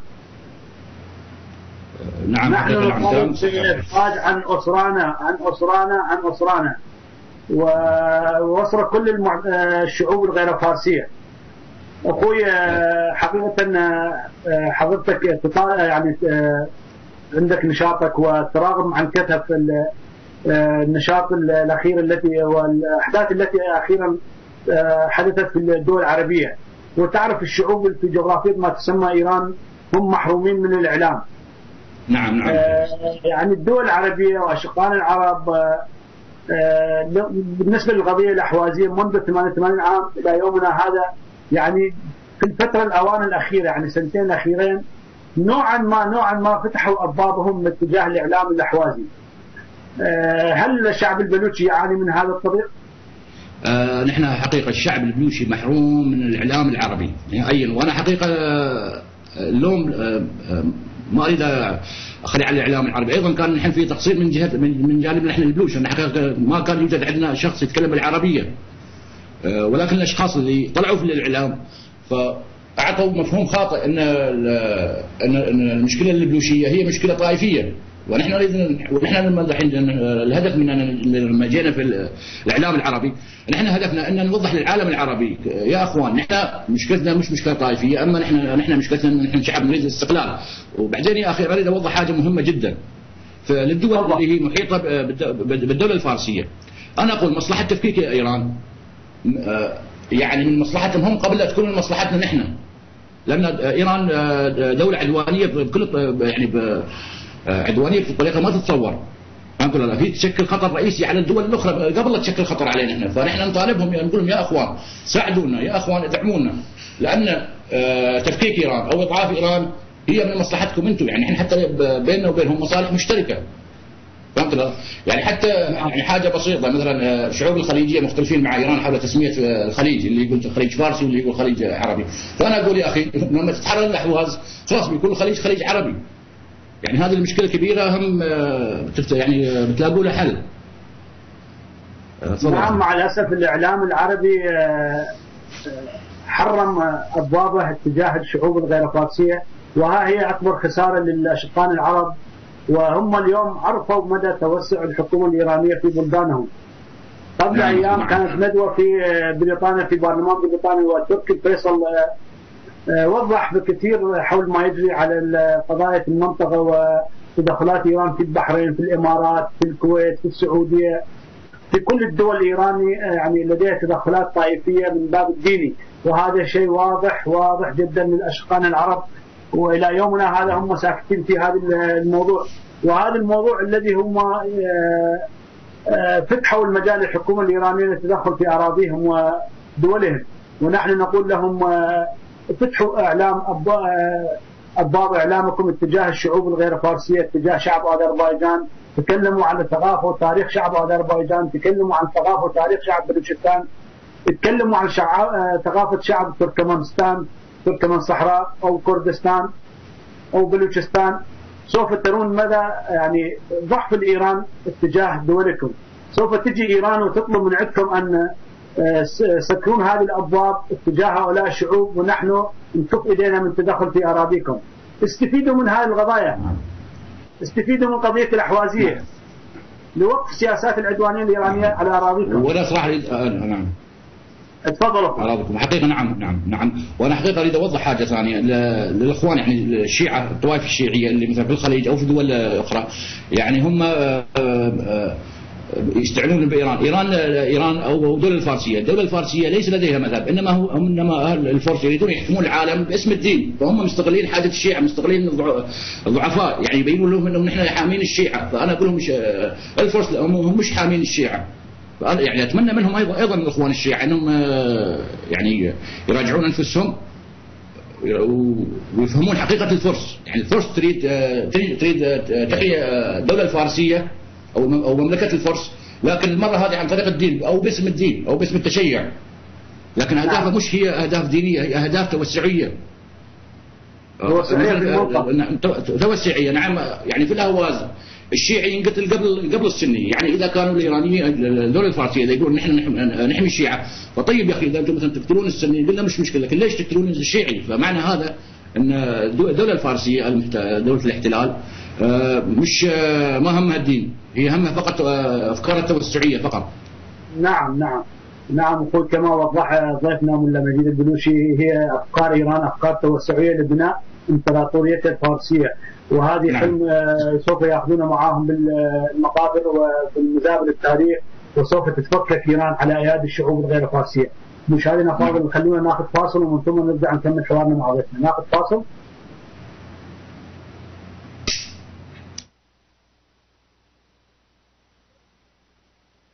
نعم نحن نطالب بالإفراج عن أسرانا عن أسرانا عن أسرانا ووصر كل المع... الشعوب الغير فارسية. أخوي حقيقة حضرتك يعني عندك نشاطك وتراغم عن كثف النشاط الأخير التي والأحداث التي أخيرا حدثت في الدول العربية، وتعرف الشعوب في جغرافية ما تسمى إيران هم محرومين من الإعلام. نعم نعم. يعني الدول العربية وأشقائنا العرب بالنسبة للقضية الأحوازية منذ ثمانية وثمانين عام إلى يومنا هذا يعني في الفترة الأوان الأخيرة يعني سنتين الأخيرين نوعا ما نوعا ما فتحوا أبوابهم باتجاه الإعلام الأحوازي. هل الشعب البلوشي يعاني من هذا الطريق؟ آه نحن حقيقة الشعب البلوشي محروم من الإعلام العربي نهائيا، وأنا حقيقة اللوم آه ما أريد أخلي على الإعلام العربي، أيضا كان نحن في تقصير من جهة من جانب نحن البلوش، أن حقيقة ما كان يوجد عندنا شخص يتكلم العربية، آه ولكن الأشخاص اللي طلعوا في الإعلام فأعطوا مفهوم خاطئ أن أن المشكلة البلوشية هي مشكلة طائفية، ونحن نريد ونحن الحين الهدف من لما جينا في الاعلام العربي نحن هدفنا ان نوضح للعالم العربي يا اخوان نحن مشكلتنا مش مشكله طائفيه، اما نحن نحن مشكلتنا ان نحن شعب نريد الاستقلال. وبعدين يا اخي اريد اوضح حاجه مهمه جدا للدول اللي هي محيطه بالدوله الفارسيه. انا اقول مصلحه تفكيك ايران يعني من مصلحتهم هم قبل لا تكون من مصلحتنا نحن، لان ايران دوله عدوانيه بكل يعني عدوانيه بطريقه ما تتصور. نقول لها هي تشكل خطر رئيسي على الدول الاخرى قبل لا تشكل خطر علينا احنا، فنحن نطالبهم نقول لهم يا اخوان ساعدونا، يا اخوان ادعمونا، لان تفكيك ايران او اضعاف ايران هي من مصلحتكم انتم، يعني احنا حتى بيننا وبينهم مصالح مشتركه. فهمت له؟ يعني حتى يعني حاجه بسيطه مثلا الشعوب الخليجيه مختلفين مع ايران حول تسميه الخليج، اللي يقول خليج فارسي واللي يقول خليج عربي. فانا اقول يا اخي لما تتحرر الاحواز خلاص بيكون الخليج خليج عربي. يعني هذه المشكله كبيره هم يعني بتلاقوا لها حل. نعم مع الاسف الاعلام العربي حرم ابوابه اتجاه الشعوب الغير فارسيه، وها هي اكبر خساره للاشقان العرب، وهم اليوم عرفوا مدى توسع الحكومه الايرانيه في بلدانهم. قبل نعم ايام نعم كانت ندوه في بريطانيا في برلمان بريطانيا والتركي فيصل وضح بكثير حول ما يجري على قضايا في المنطقه وتدخلات ايران في البحرين، في الامارات، في الكويت، في السعوديه، في كل الدول الايرانيه يعني لديها تدخلات طائفيه من باب الديني، وهذا شيء واضح واضح جدا للاشقان العرب، والى يومنا هذا هم ساكتين في هذا الموضوع. وهذا الموضوع الذي هم فتحوا المجال للحكومه الايرانيه للتدخل في اراضيهم ودولهم، ونحن نقول لهم فتحوا اعلام ابواب اعلامكم اتجاه الشعوب الغير فارسيه، اتجاه شعب اذربيجان، تكلموا عن الثقافه وتاريخ شعب اذربيجان، تكلموا عن ثقافه وتاريخ شعب بلوچستان، تكلموا عن ثقافه شعب تركمانستان، تركمان صحراء او كردستان او بلوچستان. سوف ترون مدى يعني ضعف الايران اتجاه دولكم. سوف تجي ايران وتطلب من عندكم ان سكرون هذه الابواب اتجاه هؤلاء الشعوب، ونحن نكف ايدينا من التدخل في اراضيكم. استفيدوا من هذه القضايا، استفيدوا من قضيه الاحوازيه لوقف سياسات العدوانيه الايرانيه على اراضيكم. ولا صراحه نعم تفضلوا. اراضيكم حقيقه نعم نعم نعم. وانا حقيقه اريد اوضح حاجه ثانيه للاخوان يعني الشيعه الطوائف الشيعيه اللي مثلا في الخليج او في دول اخرى، يعني هم يستعلون بايران، ايران ايران او الدوله الفارسيه، الدوله الفارسيه ليس لديها مذهب، انما هو انما اهل الفرس يريدون يحكمون العالم باسم الدين، فهم مستغلين حاجه الشيعه، مستغلين الضعفاء، يعني يبينون لهم انهم نحن حامين الشيعه، فانا اقول لهم الفرس هم مش حامين الشيعه. فانا يعني اتمنى منهم ايضا ايضا من الاخوان الشيعه انهم يعني يراجعون انفسهم ويفهمون حقيقه الفرس، يعني الفرس تريد تريد تحيي الدوله الفارسيه او او مملكه الفرس، لكن المره هذه عن طريق الدين او باسم الدين او باسم التشيع، لكن اهدافها مش هي اهداف دينيه، هي اهداف توسعيه. توسعيه نعم. يعني في الاهواز الشيعي ينقتل قبل قبل السني، يعني اذا كانوا الايرانيين الدوله الفارسيه اذا يقولون نحن نحمي الشيعه، فطيب يا اخي اذا انتم مثلا تقتلون السني قلنا مش مشكله، لكن ليش تقتلون الشيعي؟ فمعنى هذا ان الدوله الفارسيه دوله الاحتلال مش ما همها الدين، هي همها فقط افكار التوسعيه فقط. نعم نعم نعم. وقل كما وضح ضيفنا ملا مجيد البلوشي هي افكار ايران افكار توسعيه لبناء امبراطوريتها الفارسيه، وهذه نعم. حلم سوف ياخذون معاهم بالمقابر وفي المزابر التاريخ، وسوف تتفكك ايران على ايادي الشعوب الغير فارسيه. مشاهدينا الفاضل خلونا ناخذ فاصل ومن ثم نرجع نكمل حوارنا مع ضيفنا. ناخذ فاصل.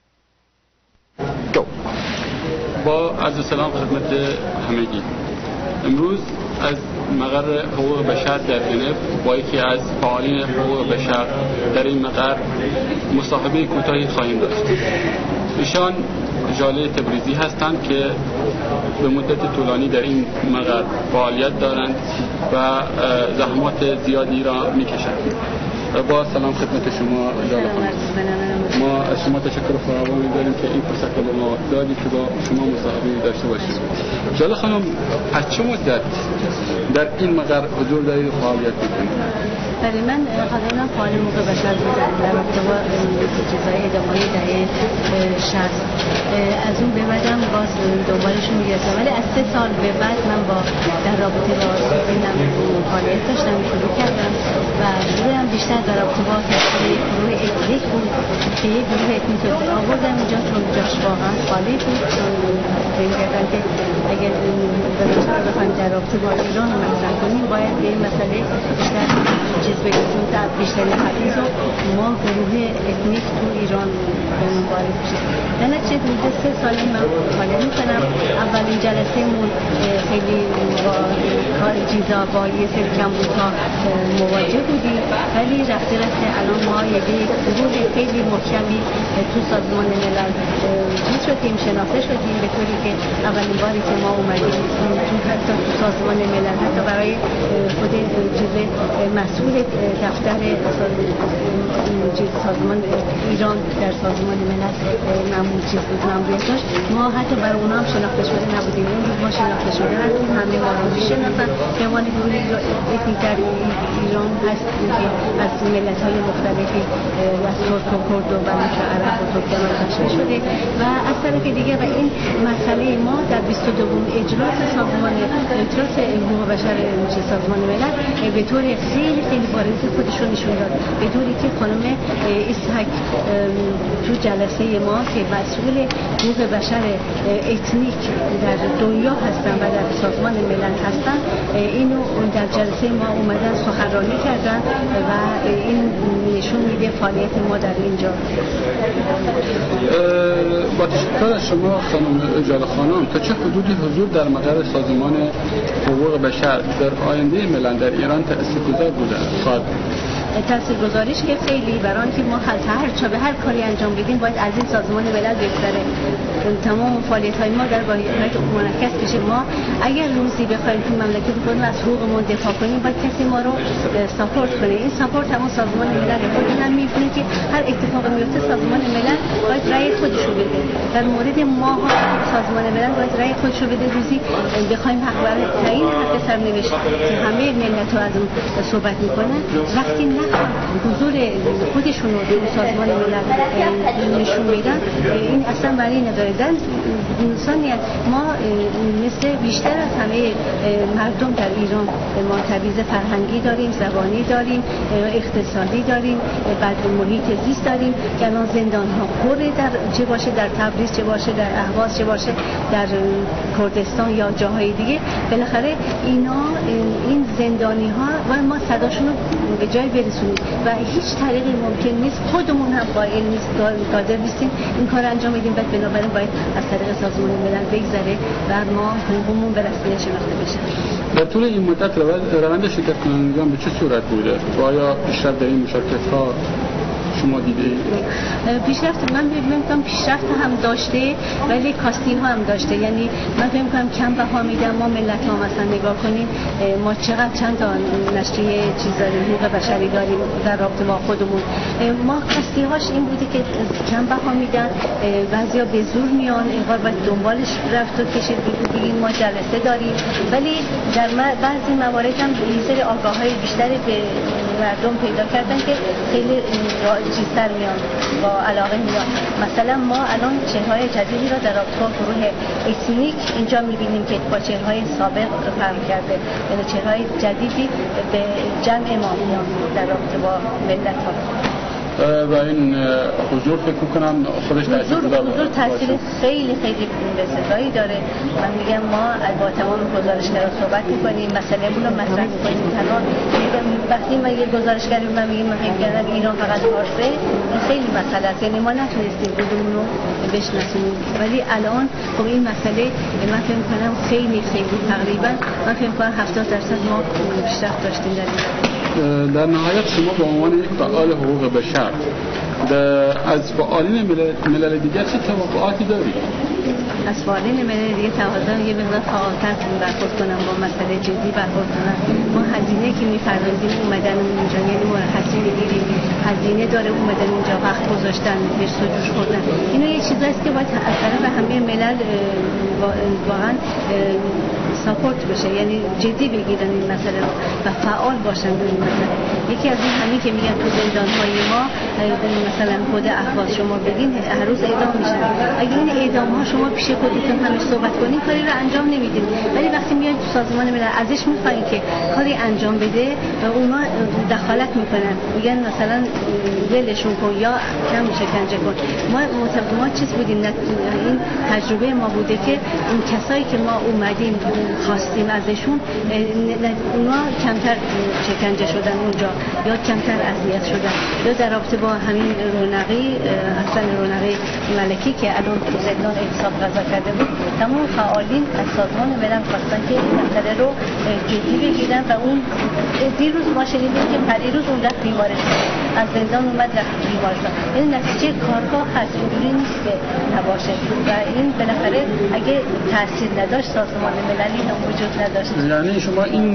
با عرض سلام خدمت همگی. امروز از مقر حقوق بشر در ژنو با یکی از فعالین حقوق بشر در این مقر مصاحبه کوتاهی خواهیم داشت. ایشان ژاله تبریزی هستند که به مدت طولانی در این مقر فعالیت دارند و زحمات زیادی را می‌کشند. با سلام خدمت شما ژاله خانم. ما از شما تشکر فراوان می‌داریم که این فرصت رو به ما دادید که با شما مصاحبه داشته باشیم. ژاله خانم، از چه مدت در این مقر حضور دارید و فعالیت می‌کنید؟ برای من قانونا فعال حقوق بشر بودم در رابطه با چیزهای ادامه‌ای دهه شصت. از اون به بعدم باز دنبالشون می‌گرفتم، ولی از سه سال به بعد من با در رابطه با اینم فعالیت داشتم شروع کردم و شروعم بیشتر در رابطه با تشکیل گروه اتنیک بود که یک گروه اتنیک رو آوردم اینجا چون جاش واقعا خالی بود. فکر کردم که اگر به نظر بخوایم در رابطه با ایران مطرح کنیم باید به این مسئله بیشتر چیز بگیم، چون در بیشترین حدیث رو ما گروه اتنیک تو ایران به من وارد بشیم. در نتیجه حدود سه سالی من فعالیت می‌کنم. اولین جلسه‌مون خیلی با کار چیزا با یه سری کمبودها مواجه بودیم، ولی رفته رفته الان ما یک گروه خیلی محکمی تو سازمان ملل چیز شدیم، شناخته شدیم، به طوری که اولین باری که ما اومدیم تو حتی تو سازمان ملل حتی برای خود چیز مسئول دفتر سازمان ایران در سازمان ملل معمول چیز بود ماموریت داشت، ما حتی برای اونا هم شناخته شده نبودیم. اون روز ما شناخته شده هستیم، همه ما رو میشناسن به عنوان گروه اتنیک در ایران هست که از ملت‌های مختلفی از ترک و کرد و بلوچ و عرب و ترکمن تشکیل شده و از طرف دیگه و این مسئله ما در بیست و دومین اجلاس سازمان اجلاس حقوق بشر سازمان ملل به طور خیلی خیلی بارز خودشون نشون داد، به طوری که خانم اسحاق تو جلسه ما که مسئول حقوق بشر اتنیک در دنیا هستن و در سازمان ملل هستن اینو در جلسه ما اومدن سخنرانی کردن و این نشون میده فعالیت ما در اینجا. با تشکر از شما خانم ژاله خانم، تا چه حدودی حضور در مقر سازمان حقوق بشر در آینده ملل در ایران تأثیرگذار بوده خواهد؟ تاثیرگذاریش که خیلی برای که ما هر چا به هر کاری انجام بدیم باید از این سازمان ملل بهتره. تمام فعالیت‌های ما در باید منعکس بشه. ما اگر روزی بخوایم تو مملکت خودمون از حقوقمون دفاع کنیم باید کسی ما رو ساپورت کنه. این ساپورت هم سازمان ملل خودمون هم می‌بینه که هر اتفاقی میفته سازمان ملل باید رأی خودش رو بده. در مورد ما سازمان ملل باید رأی خودش رو بده. روزی بخوایم حق برای تعیین حق سرنوشت که همه ملت‌ها از اون صحبت می‌کنن، وقتی نه حضور خودشون رو در سازمان ملل نشون میدن، این اصلا معنی نداره. در انسانیت ما مثل بیشتر از همه مردم در ایران ما تبعیض فرهنگی داریم، زبانی داریم، اقتصادی داریم، بعد محیط زیست داریم که الان زندان ها پره، در چه باشه در تبریز، چه باشه در اهواز، چه باشه در کردستان یا جاهای دیگه. بالاخره اینا این زندانی ها و ما صداشون رو به جای برسونیم و هیچ طریقی ممکن نیست خودمون هم قائل نیست قادر نیستیم این کار انجام بدیم. بعد بنابراین باید از طریق سازمان ملل بگذره و ما حقوقمون به رسمیت شناخته بشه. در طول این مدت روند شرکت کنندگان به چه صورت بوده و آیا پیشرفت در این مشارکت‌ها شما دیده اید؟ پیشرفت من فکر می‌کنم پیشرفت هم داشته ولی کاستی ها هم داشته. یعنی من فکر می‌کنم کم بها میدم ما ملت ها مثلا نگاه کنیم ما چقدر چند تا نشریه چیز داریم حقوق بشری داریم در رابطه با خودمون. ما کاستی هاش این بوده که کم بها میدن، بعضیا به زور میان، اینقدر باید دنبالش رفت و کشید بگیم ما جلسه داریم، ولی در بعضی موارد هم یه سری آگاهی بیشتری به مردم پیدا کردن که خیلی چیزتر میان با علاقه میان. مثلا ما الان چهره‌های جدیدی را در رابطه با گروه اتنیک اینجا میبینیم که با چهره‌های سابق فرق کرده، یعنی چهره‌های جدیدی به جمع ما میان در رابطه با ملت ها. و این حضور فکر میکنم خودش تاثیر حضور, حضور تاثیر خیلی خیلی بسزایی داره. من میگم ما با تمام گزارشگران صحبت میکنیم، مسئله‌مون رو مطرح میکنیم. تنها وقتی ما یه گزارشگری رو میگیم میگن ایران فقط فارسه، این خیلی مسئله است. یعنی ما نتونستیم خودمون رو بشناسیم، ولی الان خب این مسئله من فکر میکنم خیلی خیلی تقریبا من فکر میکنم هفتاد درصد ما پیشرفت داشتیم در این. در نهایت شما به عنوان یک فعال حقوق بشر از فعالین ملل دیگر چه توقعاتی دارید؟ از فعالین ملل دیگه توقع یه مقدار فعال‌تر برخورد کنم، با مسئله جدی برخورد کنم. ما هزینه که می‌پردازیم اومدن اونجا، یعنی مرخصی می‌گیریم، هزینه داره اومدن اینجا، وقت گذاشتن، حرص و جوش خوردن. اینا یه چیزاییست که باید از طرف همه ملل واقعا ساپورت بشه، یعنی جدی بگیرن این مسئله رو و فعال باشن در این مسئله. یکی از این همین که میگن تو زندان‌های ما مثلا خود احواز شما بگین هر روز اعدام میشن. اگه این اعدام‌ها شما پیش خودتون همش صحبت کنین کاری رو انجام نمیدین، ولی وقتی میاد تو سازمان ملل ازش میخواین که کاری انجام بده و اونا دخالت میکنن، میگن مثلا ولشون کن یا کم شکنجه کن. ما ما چیز بودیم، این تجربه ما بوده که اون کسایی که ما اومدیم خواستیم ازشون اونا کمتر شکنجه شدن اونجا یا کمتر اذیت شدن. یا در رابطه با همین رونقی حسن رونقی ملکی که الان تو زندان اعتصاب قضا کرده بود، تمام فعالین از سازمان ملل خواستن که این مسئله رو جدی بگیرن و اون دیروز ما شنیدیم که پریروز اون رفت بیمارستان، از زندان اومد رفت بیمارستان. این نتیجه کارگاه هست، اینجوری نیست که نباشه و این بالاخره اگه تاثیر نداشت سازمان مللی هم وجود نداشت. یعنی شما این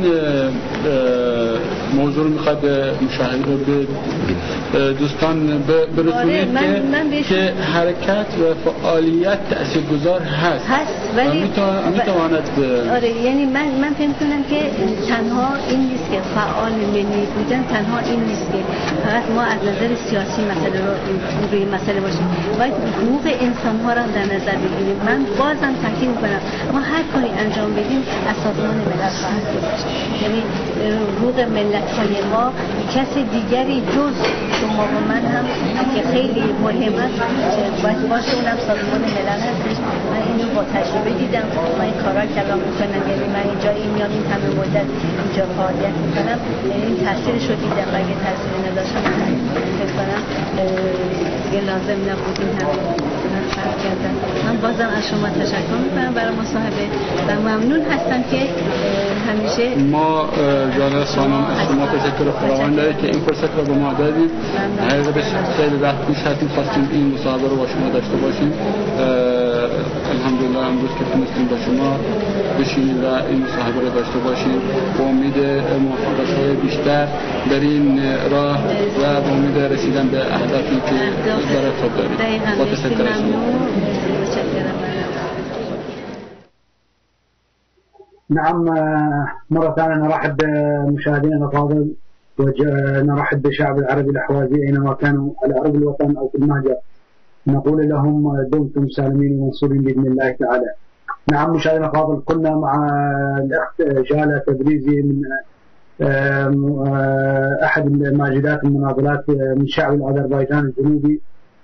موضوع رو میخواد مشاهده به دوستان برسونید که, که حرکت و فعالیت تاثیرگذار هست هست ولی میتواند آره یعنی من من فکر کنم که تنها این نیست که فعال ملی بودن، تنها این نیست که فقط ما از نظر سیاسی مسئله رو روی مسئله باشیم، باید حقوق انسان ها را در نظر بگیریم. من بازم تاکید میکنم ما هر کاری انجام بدیم از سازمان ملل خواهد گذشت، یعنی حقوق ملت های ما کسی دیگری جز شما و من هم که خیلی مهم است باید باشه، اونم سازمان ملل هستش. من اینو با تجربه دیدم، من این کارا کردم میکنم، یعنی من اینجا این میام این همه مدت اینجا فعالیت میکنم، یعنی این تاثیرش رو دیدم. اگه تاثیر نداشت من فکر کنم دیگه لازم نبود این همه فرق کردن. من بازم از شما تشکر میکنم برای مصاحبه و ممنون هستم که همیشه ما جان خانم از شما تشکر فراوان داریم که این فرصت رو به ما دادید. حقیقتش خیلی وقت پیش هستیم خواستیم این مصاحبه رو با شما داشته باشیم. الحمدلله امروز که تونستیم با شما بشینیم و این مصاحبه رو داشته باشیم با امید موفقیت‌های بیشتر در این راه و با امید رسیدن به اهدافی که برای خود دارید. با تشکر از شما. نعم، مرة ثانية نرحب بمشاهدينا الأفاضل ونرحب بالشعب العربي الأحوازي أينما كانوا على أرض الوطن أو في المهجر، نقول لهم دمتم سالمين ومنصورين بإذن الله تعالى. نعم مشاهدينا الأفاضل، كنا مع الأخت جالة تبريزي من أحد الماجدات المناضلات من شعب الأذربيجان الجنوبي،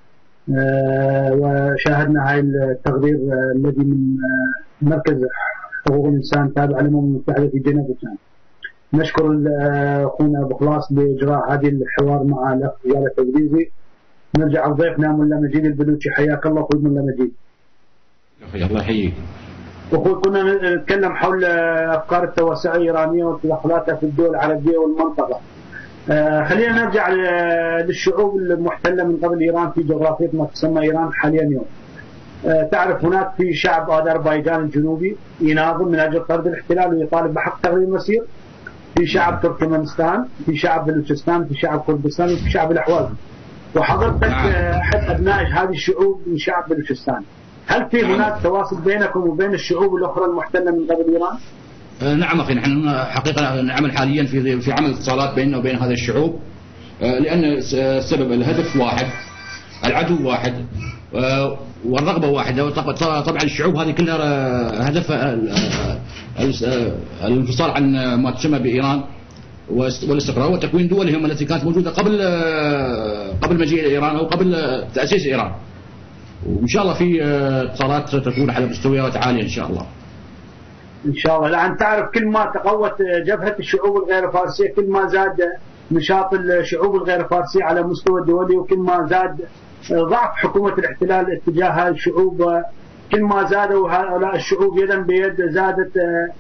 وشاهدنا هاي التقرير الذي من مركز حقوق الإنسان تابع للأمم المتحدة في جنيف. نشكر أخونا أبو خلاص بإجراء هذه الحوار مع الأخ جالة تبريزي. نرجع لضيفنا ملا مجيد البلوچي، حياك الله أخوي ملا مجيد. الله يحييك. أخوي كنا نتكلم حول أفكار التوسع الإيرانية وتدخلاتها في الدول العربية والمنطقة. خلينا نرجع للشعوب المحتلة من قبل إيران في جغرافية ما تسمى إيران حاليا اليوم. تعرف هناك في شعب أذربيجان الجنوبي يناضل من أجل طرد الاحتلال ويطالب بحق تغيير المسير، في شعب تركمانستان، في شعب بلوچستان، في شعب كردستان، وفي شعب الأحواز. وحضرتك أحد أبناء هذه الشعوب من شعب بلوچستان، هل في هناك تواصل بينكم وبين الشعوب الأخرى المحتلة من قبل إيران؟ نعم أخي، نحن حقيقة نعمل حاليا في في عمل اتصالات بيننا وبين هذه الشعوب، لأن السبب الهدف واحد، العدو واحد، والرغبة واحدة. طبعا الشعوب هذه كلها هدفها الانفصال عن ما تسمى بإيران، والاستقرار وتكوين دولهم التي كانت موجودة قبل قبل مجيء إيران أو قبل تأسيس إيران. وإن شاء الله في اتصالات تكون على مستويات عالية إن شاء الله. إن شاء الله. لأن تعرف كل ما تقوت جبهة الشعوب الغير فارسية كل ما زاد نشاط الشعوب الغير فارسية على مستوى الدولي، وكل ما زاد ضعف حكومة الاحتلال اتجاه الشعوب، كل ما زادوا هؤلاء الشعوب يدا بيد زادت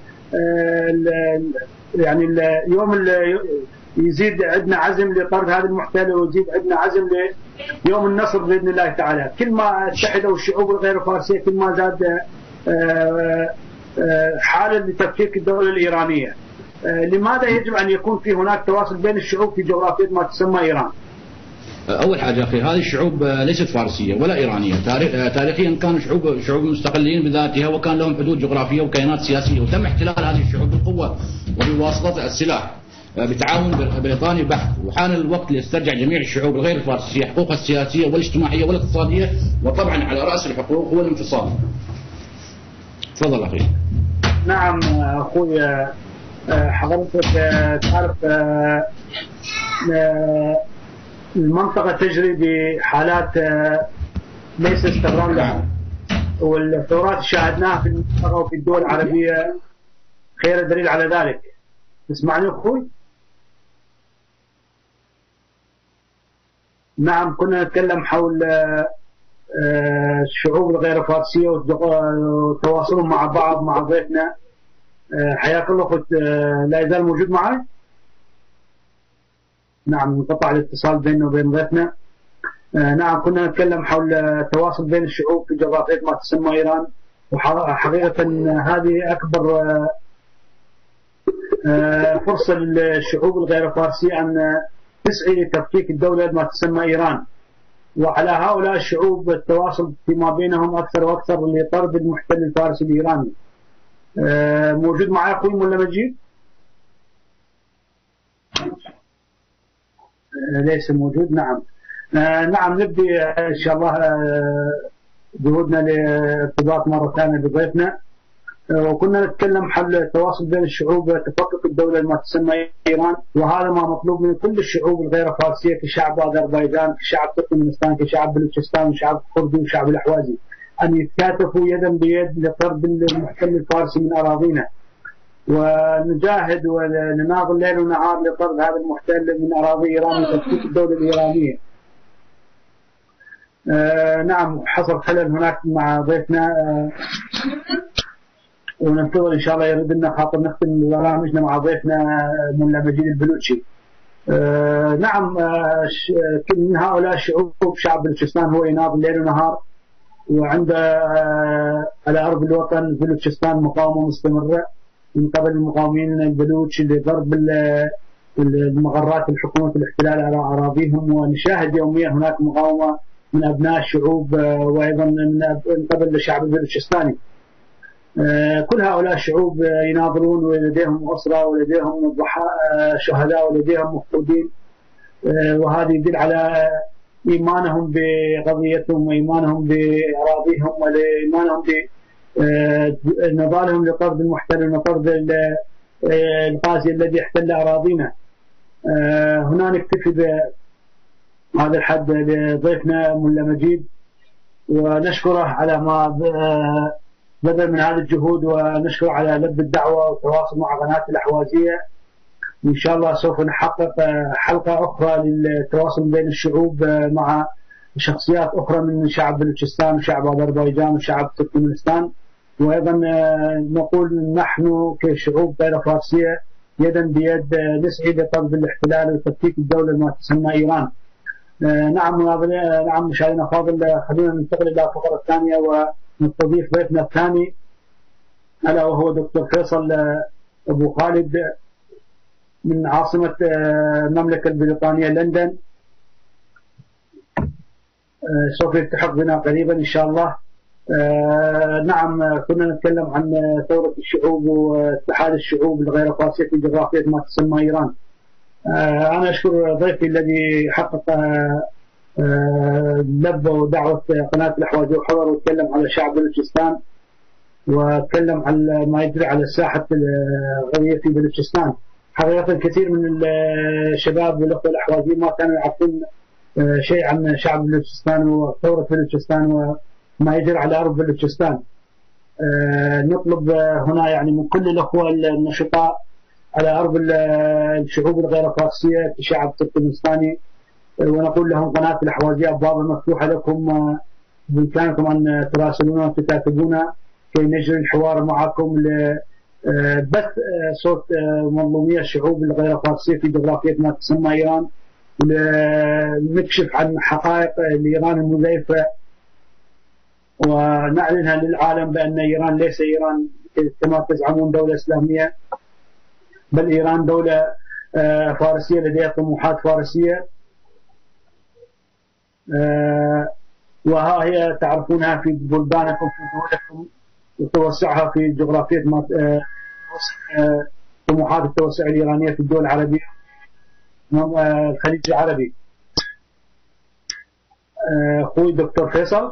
يعني اليوم يزيد عندنا عزم لطرد هذا المحتل، ويزيد عندنا عزم ليوم النصر بإذن الله تعالى. كل ما اتحدوا الشعوب الغير فارسية كل ما زاد حالة لتفكيك الدولة الإيرانية. لماذا يجب أن يكون في هناك تواصل بين الشعوب في جغرافية ما تسمى إيران؟ أول حاجة أخي، هذه الشعوب ليست فارسية ولا إيرانية، تاريخيا كانوا شعوب شعوب مستقلين بذاتها، وكان لهم حدود جغرافية وكيانات سياسية، وتم احتلال هذه الشعوب بالقوة وبواسطة السلاح بتعاون بريطاني بحت. وحان الوقت ليسترجع جميع الشعوب الغير الفارسية حقوقها السياسية والاجتماعية والاقتصادية، وطبعا على رأس الحقوق هو الانفصال. تفضل أخي. نعم أخوي، حضرتك تعرف المنطقة تجري بحالات ليس استقرار لها، والثورات شاهدناها في المنطقة وفي الدول العربية خير دليل على ذلك. تسمعني أخوي؟ نعم، كنا نتكلم حول الشعوب الغير فارسية وتواصلهم مع بعض مع ضيفنا. حياك الله أخوت، لا يزال موجود معي؟ نعم، انقطع الاتصال بيننا وبين ضيفنا. نعم، كنا نتكلم حول التواصل بين الشعوب في جغرافية ما تسمى إيران، وحقيقة هذه أكبر فرصة للشعوب الغير فارسية أن تسعي لتفكيك الدولة ما تسمى إيران، وعلى هؤلاء الشعوب التواصل فيما بينهم أكثر وأكثر لطرد المحتل الفارسي الإيراني. موجود معي أخوي ولا مجيد؟ ليس موجود. نعم نعم نبدي إن شاء الله جهودنا لارتباط مرة ثانية بضيفنا، وكنا نتكلم حول التواصل بين الشعوب وتفكك الدولة ما تسمى إيران، وهذا ما مطلوب من كل الشعوب الغير فارسية كشعب أذربيجان، كشعب تركمانستان، كشعب بلوچستان، وشعب الكردي وشعب الأحوازي، أن يتكاتفوا يدا بيد لطرد المحتل الفارسي من أراضينا، ونجاهد ونناضل ليل ونهار لطرد هذا المحتل من أراضي إيران وتفكيك الدولة الإيرانية. آه نعم، حصل خلل هناك مع ضيفنا، آه وننتظر إن شاء الله يرد لنا خاطر نختم برامجنا مع ضيفنا ملا مجيد البلوچي. آه نعم، آه من هؤلاء الشعوب شعب بلوچستان هو يناضل ليل ونهار، وعند آه على أرض الوطن بلوچستان مقاومة مستمرة من قبل المقاومين البلوچ لضرب المغرات الحكومة الاحتلال على أراضيهم، ونشاهد يوميا هناك مقاومة من أبناء الشعوب وأيضا من قبل الشعب البلوچستاني. كل هؤلاء الشعوب يناضلون ولديهم أسرة ولديهم شهداء ولديهم مفقودين، وهذا يدل على إيمانهم بقضيتهم وإيمانهم بأراضيهم وإيمانهم بنضالهم لطرد المحتل وطرد القاسي الذي احتل أراضينا. هنا نكتفي بهذا الحد لضيفنا ملا مجيد، ونشكره على ما بذل من هذه الجهود، ونشكره على لب الدعوة والتواصل مع قناة الأحوازية. إن شاء الله سوف نحقق حلقة أخرى للتواصل بين الشعوب مع شخصيات أخرى من شعب بلوچستان وشعب أذربيجان وشعب تركمانستان، وأيضا نقول نحن كشعوب غير فارسية يدا بيد نسعي لطرد الاحتلال وتفكيك الدولة ما تسمى إيران. نعم نعم مشاهدينا الفاضل، خلينا ننتقل إلى الفقرة الثانية ونستضيف ضيفنا الثاني، ألا وهو دكتور فيصل أبو خالد من عاصمة المملكة البريطانية لندن. سوف يلتحق بنا قريبا إن شاء الله. نعم، كنا نتكلم عن ثورة الشعوب واتحاد الشعوب الغير فارسية في جغرافية ما تسمى إيران. أنا أشكر ضيفي الذي حقق لب ودعوة قناة الأحوازية وحضر وتكلم على شعب بلوچستان، وتكلم على ما يجري على ساحة القضية في بلوچستان. حقيقة كثير من الشباب والأخوة الأحوازيين ما كانوا يعرفون شيء عن شعب بلوتشستان وثورة بلوتشستان وما يجري على أرض بلوتشستان. نطلب هنا يعني من كل الأخوة النشطاء على أرض الشعوب الغير فارسية كشعب تركمانستاني، ونقول لهم قناة الأحوازية أبوابها مفتوحة لكم بإمكانكم أن تراسلونا وتكاتبونا كي نجري الحوار معكم لبث صوت مظلومية الشعوب الغير فارسية في جغرافية ما تسمى إيران، ونكشف عن حقائق لإيران المزيفة ونعلنها للعالم بأن إيران ليس إيران كما تزعمون دولة إسلامية، بل إيران دولة فارسية لديها طموحات فارسية، وها هي تعرفونها في بلدانكم في دولكم وتوسعها في جغرافية طموحات التوسع الإيرانية في الدول العربية الخليج العربي. أخوي دكتور فيصل.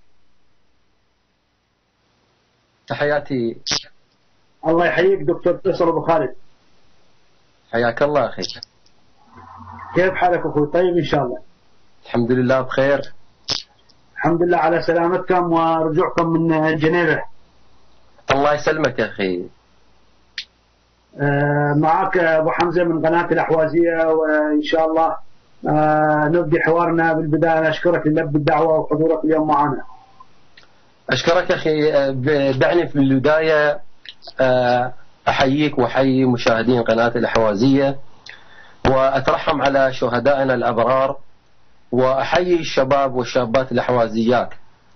تحياتي. الله يحييك دكتور فيصل أبو خالد. حياك الله أخي. كيف حالك أخوي؟ طيب إن شاء الله. الحمد لله بخير. الحمد لله على سلامتكم ورجوعكم من جنيفة. الله يسلمك يا أخي. معك أبو حمزة من قناة الأحوازية، وإن شاء الله نبدي حوارنا. بالبداية أنا أشكرك للب الدعوة وحضورك اليوم معنا. أشكرك أخي. دعني في البداية أحييك وأحيي مشاهدين قناة الأحوازية، وأترحم على شهدائنا الأبرار، وأحيي الشباب والشابات الأحوازيات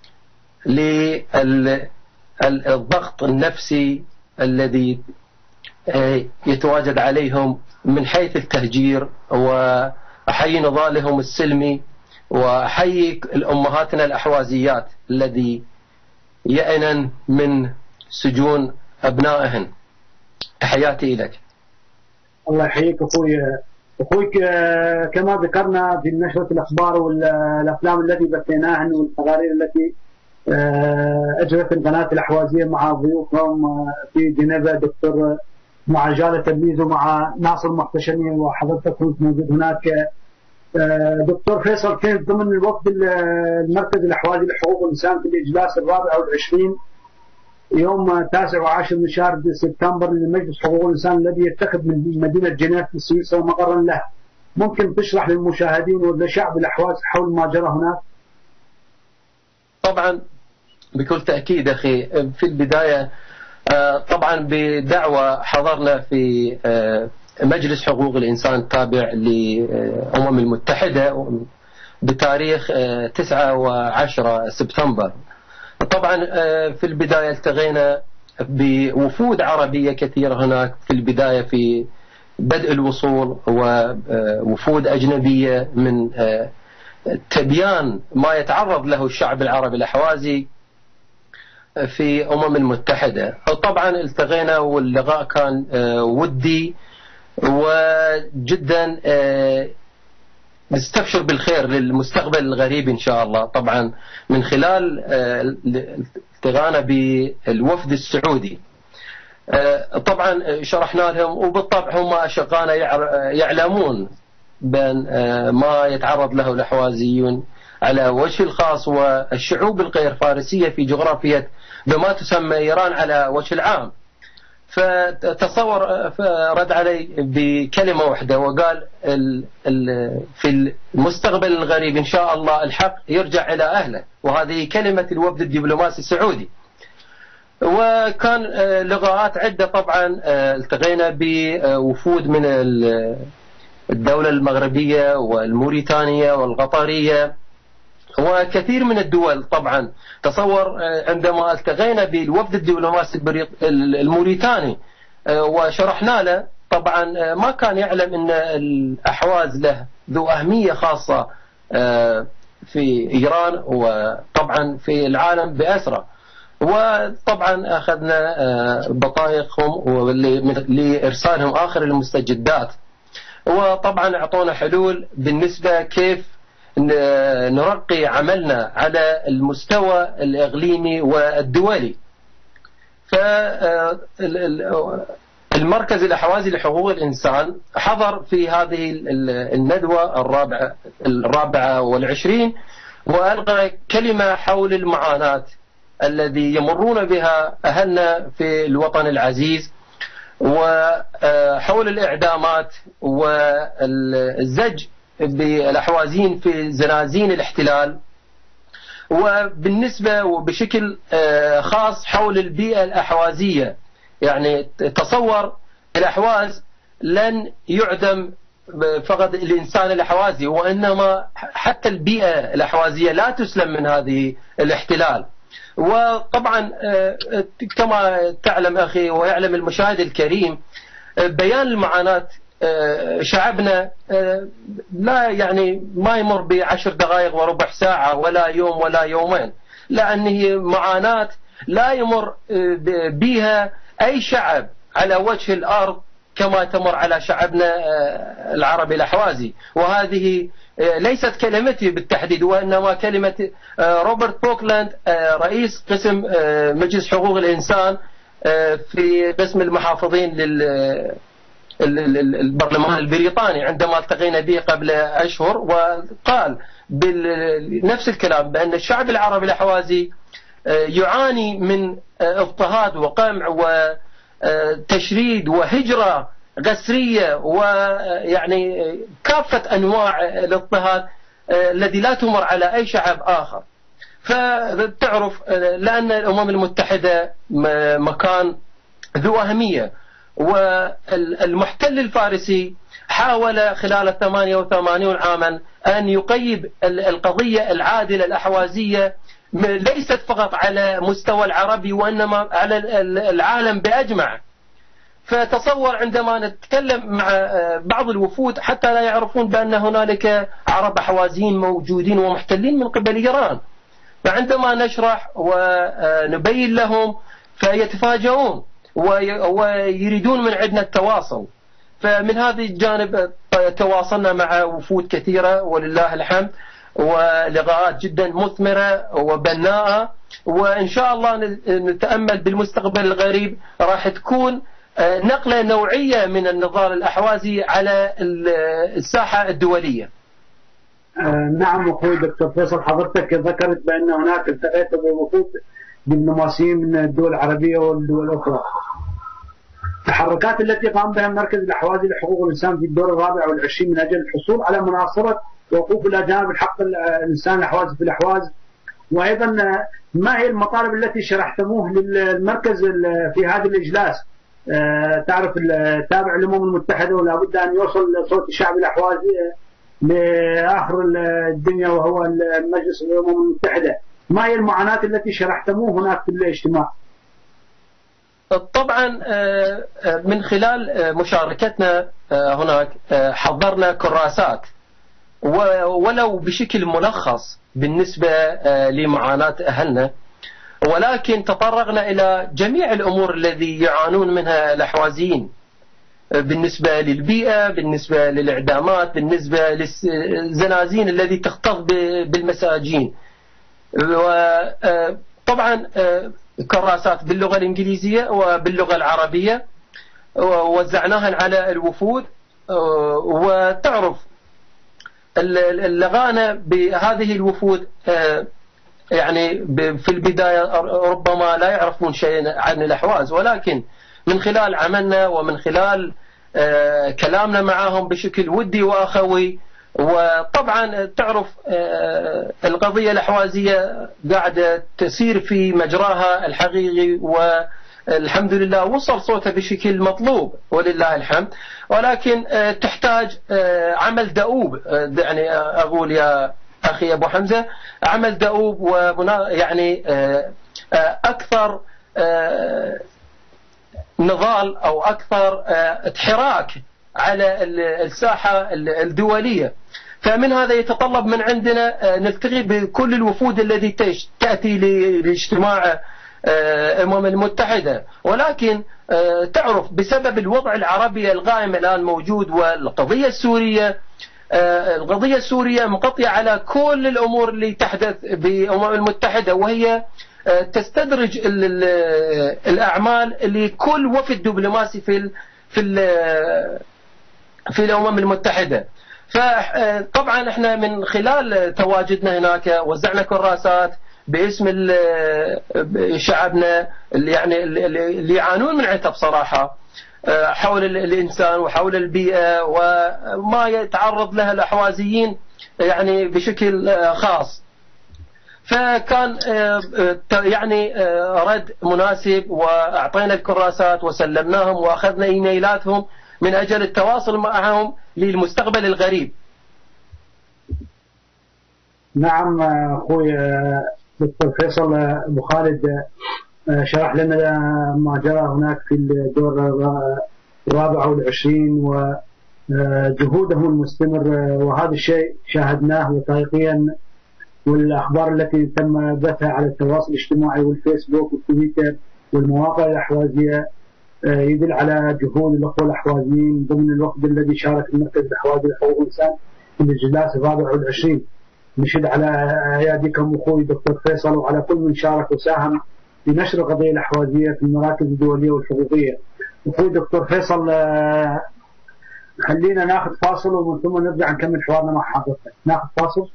للضغط النفسي الذي يتواجد عليهم من حيث التهجير، وأحيي نضالهم السلمي، وأحيي الأمهاتنا الأحوازيات الذي يأنن من سجون أبنائهن. تحياتي لك. الله يحييك أخوي. أخوي كما ذكرنا في نشرة الأخبار والأفلام التي بثيناها والتقارير التي أجرت القناة الأحوازية مع ضيوفهم في جنيفة، دكتور مع جالة تبليز ومع ناصر محتشمي، وحضرتك كنت موجود هناك. دكتور فيصل، كنت ضمن الوفد المركز الأحوازي لحقوق الإنسان في الإجلاس الرابع والعشرين يوم تاسع وعاشر من شهر سبتمبر لمجلس حقوق الإنسان الذي يتخذ من مدينة جنيف في السويس مقرا له. ممكن تشرح للمشاهدين ولشعب الأحواز حول ما جرى هناك؟ طبعا بكل تأكيد أخي. في البداية طبعا بدعوة حضرنا في مجلس حقوق الإنسان التابع للأمم المتحدة بتاريخ تسعة وعشرة سبتمبر. طبعا في البداية التقينا بوفود عربية كثيرة هناك في البداية في بدء الوصول، ووفود أجنبية من تبيان ما يتعرض له الشعب العربي الأحوازي في أمم المتحدة. طبعا التقينا واللقاء كان ودي وجدا نستبشر بالخير للمستقبل الغريب إن شاء الله. طبعا من خلال التقانا بالوفد السعودي، طبعا شرحنا لهم، وبالطبع هم أشقانا يعلمون بأن ما يتعرض له الأحوازيون على وجه الخاص والشعوب الغير فارسية في جغرافية بما تسمى إيران على وجه العام. فتصور رد علي بكلمة واحدة وقال ال ال في المستقبل الغريب إن شاء الله الحق يرجع إلى أهله، وهذه كلمة الوفد الدبلوماسي السعودي. وكان لقاءات عدة. طبعا التقينا بوفود من الدولة المغربية والموريتانية والقطرية وكثير من الدول. طبعا تصور عندما التقينا بالوفد الدبلوماسي الموريتاني وشرحنا له، طبعا ما كان يعلم أن الأحواز له ذو أهمية خاصة في إيران وطبعا في العالم بأسرة. وطبعا أخذنا بطائقهم لإرسالهم آخر المستجدات، وطبعا أعطونا حلول بالنسبة كيف نرقي عملنا على المستوى الإقليمي والدولي. فاللقاء المركز الأحوازي لحقوق الإنسان حضر في هذه الندوة الرابعة الرابعة والعشرين، وألقى كلمة حول المعاناة الذي يمرون بها أهلنا في الوطن العزيز، وحول الإعدامات والزج بالأحوازيين في زنازين الاحتلال، وبالنسبة وبشكل خاص حول البيئة الأحوازية. يعني تصور الأحواز لن يعدم فقط الإنسان الأحوازي، وإنما حتى البيئة الأحوازية لا تسلم من هذه الاحتلال. وطبعا كما تعلم أخي ويعلم المشاهد الكريم، بيان المعاناة شعبنا لا يعني ما يمر بعشر دقائق وربع ساعة ولا يوم ولا يومين، لأنه معاناة لا يمر بها أي شعب على وجه الأرض كما تمر على شعبنا العربي الأحوازي. وهذه ليست كلمتي بالتحديد، وإنما كلمة روبرت بوكلاند رئيس قسم مجلس حقوق الإنسان في قسم المحافظين للبرلمان البريطاني، عندما التقينا به قبل أشهر، وقال بنفس الكلام بأن الشعب العربي الأحوازي يعاني من اضطهاد وقمع وتشريد وهجرة غسرية، ويعني كافة أنواع الاضطهاد الذي لا تمر على أي شعب آخر. فتعرف لأن الأمم المتحدة مكان ذو أهمية، والمحتل الفارسي حاول خلال ثمانية وثمانين عاما أن يقيب القضية العادلة الأحوازية ليست فقط على مستوى العربي وإنما على العالم بأجمع. فتصور عندما نتكلم مع بعض الوفود حتى لا يعرفون بأن هنالك عرب أحوازيين موجودين ومحتلين من قبل إيران، فعندما نشرح ونبين لهم فيتفاجؤون ويريدون من عندنا التواصل. فمن هذا الجانب تواصلنا مع وفود كثيرة ولله الحمد، ولقاءات جدا مثمرة وبناءة، وإن شاء الله نتأمل بالمستقبل القريب راح تكون نقلة نوعية من النضال الأحوازي على الساحة الدولية. نعم أخوي دكتور فيصل، حضرتك ذكرت بأن هناك التقيت بوفود دبلوماسيين من الدول العربية والدول الأخرى. التحركات التي قام بها المركز الأحوازي لحقوق الإنسان في الدور الرابع والعشرين من أجل الحصول على مناصرة وقوف إلى جانب الحق الإنسان الأحوازي في الأحواز، وأيضا ما هي المطالب التي شرحتموه للمركز في هذا الإجلاس؟ تعرف تابع الأمم المتحدة ولا بد أن يوصل صوت الشعب الأحوازي لآخر الدنيا وهو المجلس الأمم المتحدة. ما هي المعاناة التي شرحتموه هناك في الاجتماع؟ طبعا من خلال مشاركتنا هناك حضرنا كراسات ولو بشكل ملخص بالنسبة لمعاناة أهلنا، ولكن تطرقنا إلى جميع الأمور الذي يعانون منها الأحوازيين، بالنسبة للبيئة، بالنسبة للإعدامات، بالنسبة للزنازين الذي تختض بالمساجين. وطبعا كراسات باللغة الإنجليزية وباللغة العربية ووزعناها على الوفود. وتعرف اللغانة بهذه الوفود يعني في البداية ربما لا يعرفون شيء عن الأحواز، ولكن من خلال عملنا ومن خلال كلامنا معهم بشكل ودي وأخوي، وطبعا تعرف القضية الأحوازية قاعدة تسير في مجراها الحقيقي، والحمد لله وصل صوتها بشكل مطلوب ولله الحمد، ولكن تحتاج عمل دؤوب. يعني أقول يا أخي أبو حمزة عمل دؤوب ومنا يعني أكثر نضال أو أكثر اتحراك على الساحة الدولية. فمن هذا يتطلب من عندنا نلتقي بكل الوفود التي تأتي لاجتماع الأمم المتحدة، ولكن تعرف بسبب الوضع العربي القائم الآن موجود والقضية السورية، القضية السورية مقطعة على كل الأمور اللي تحدث بالأمم المتحدة، وهي تستدرج الأعمال لكل وفد دبلوماسي في في في الأمم المتحدة. فطبعا احنا من خلال تواجدنا هناك وزعنا كراسات باسم شعبنا اللي يعني اللي يعانون من عتب صراحة حول الإنسان وحول البيئة وما يتعرض لها الأحوازيين يعني بشكل خاص. فكان يعني رد مناسب وأعطينا الكراسات وسلمناهم وأخذنا إيميلاتهم من أجل التواصل معهم للمستقبل القريب. نعم أخوي دكتور فيصل أبو خالد شرح لنا ما جرى هناك في الدور الرابع والعشرين وجهودهم المستمر، وهذا الشيء شاهدناه وثائقيا، والأخبار التي تم بثها على التواصل الاجتماعي والفيسبوك والتويتر والمواقع الأحوازية يدل على جهود الأخوة الأحوازيين ضمن الوفد الذي شارك في المركز الأحوازي لحقوق الإنسان في الإجلاس الرابع والعشرين. نشهد على أياديكم أخوي دكتور فيصل وعلى كل من شارك وساهم في نشر القضية الأحوازية في المراكز الدولية والحقوقية. أخوي دكتور فيصل خلينا ناخذ فاصل ومن ثم نرجع نكمل حوارنا مع حضرتك. ناخذ فاصل.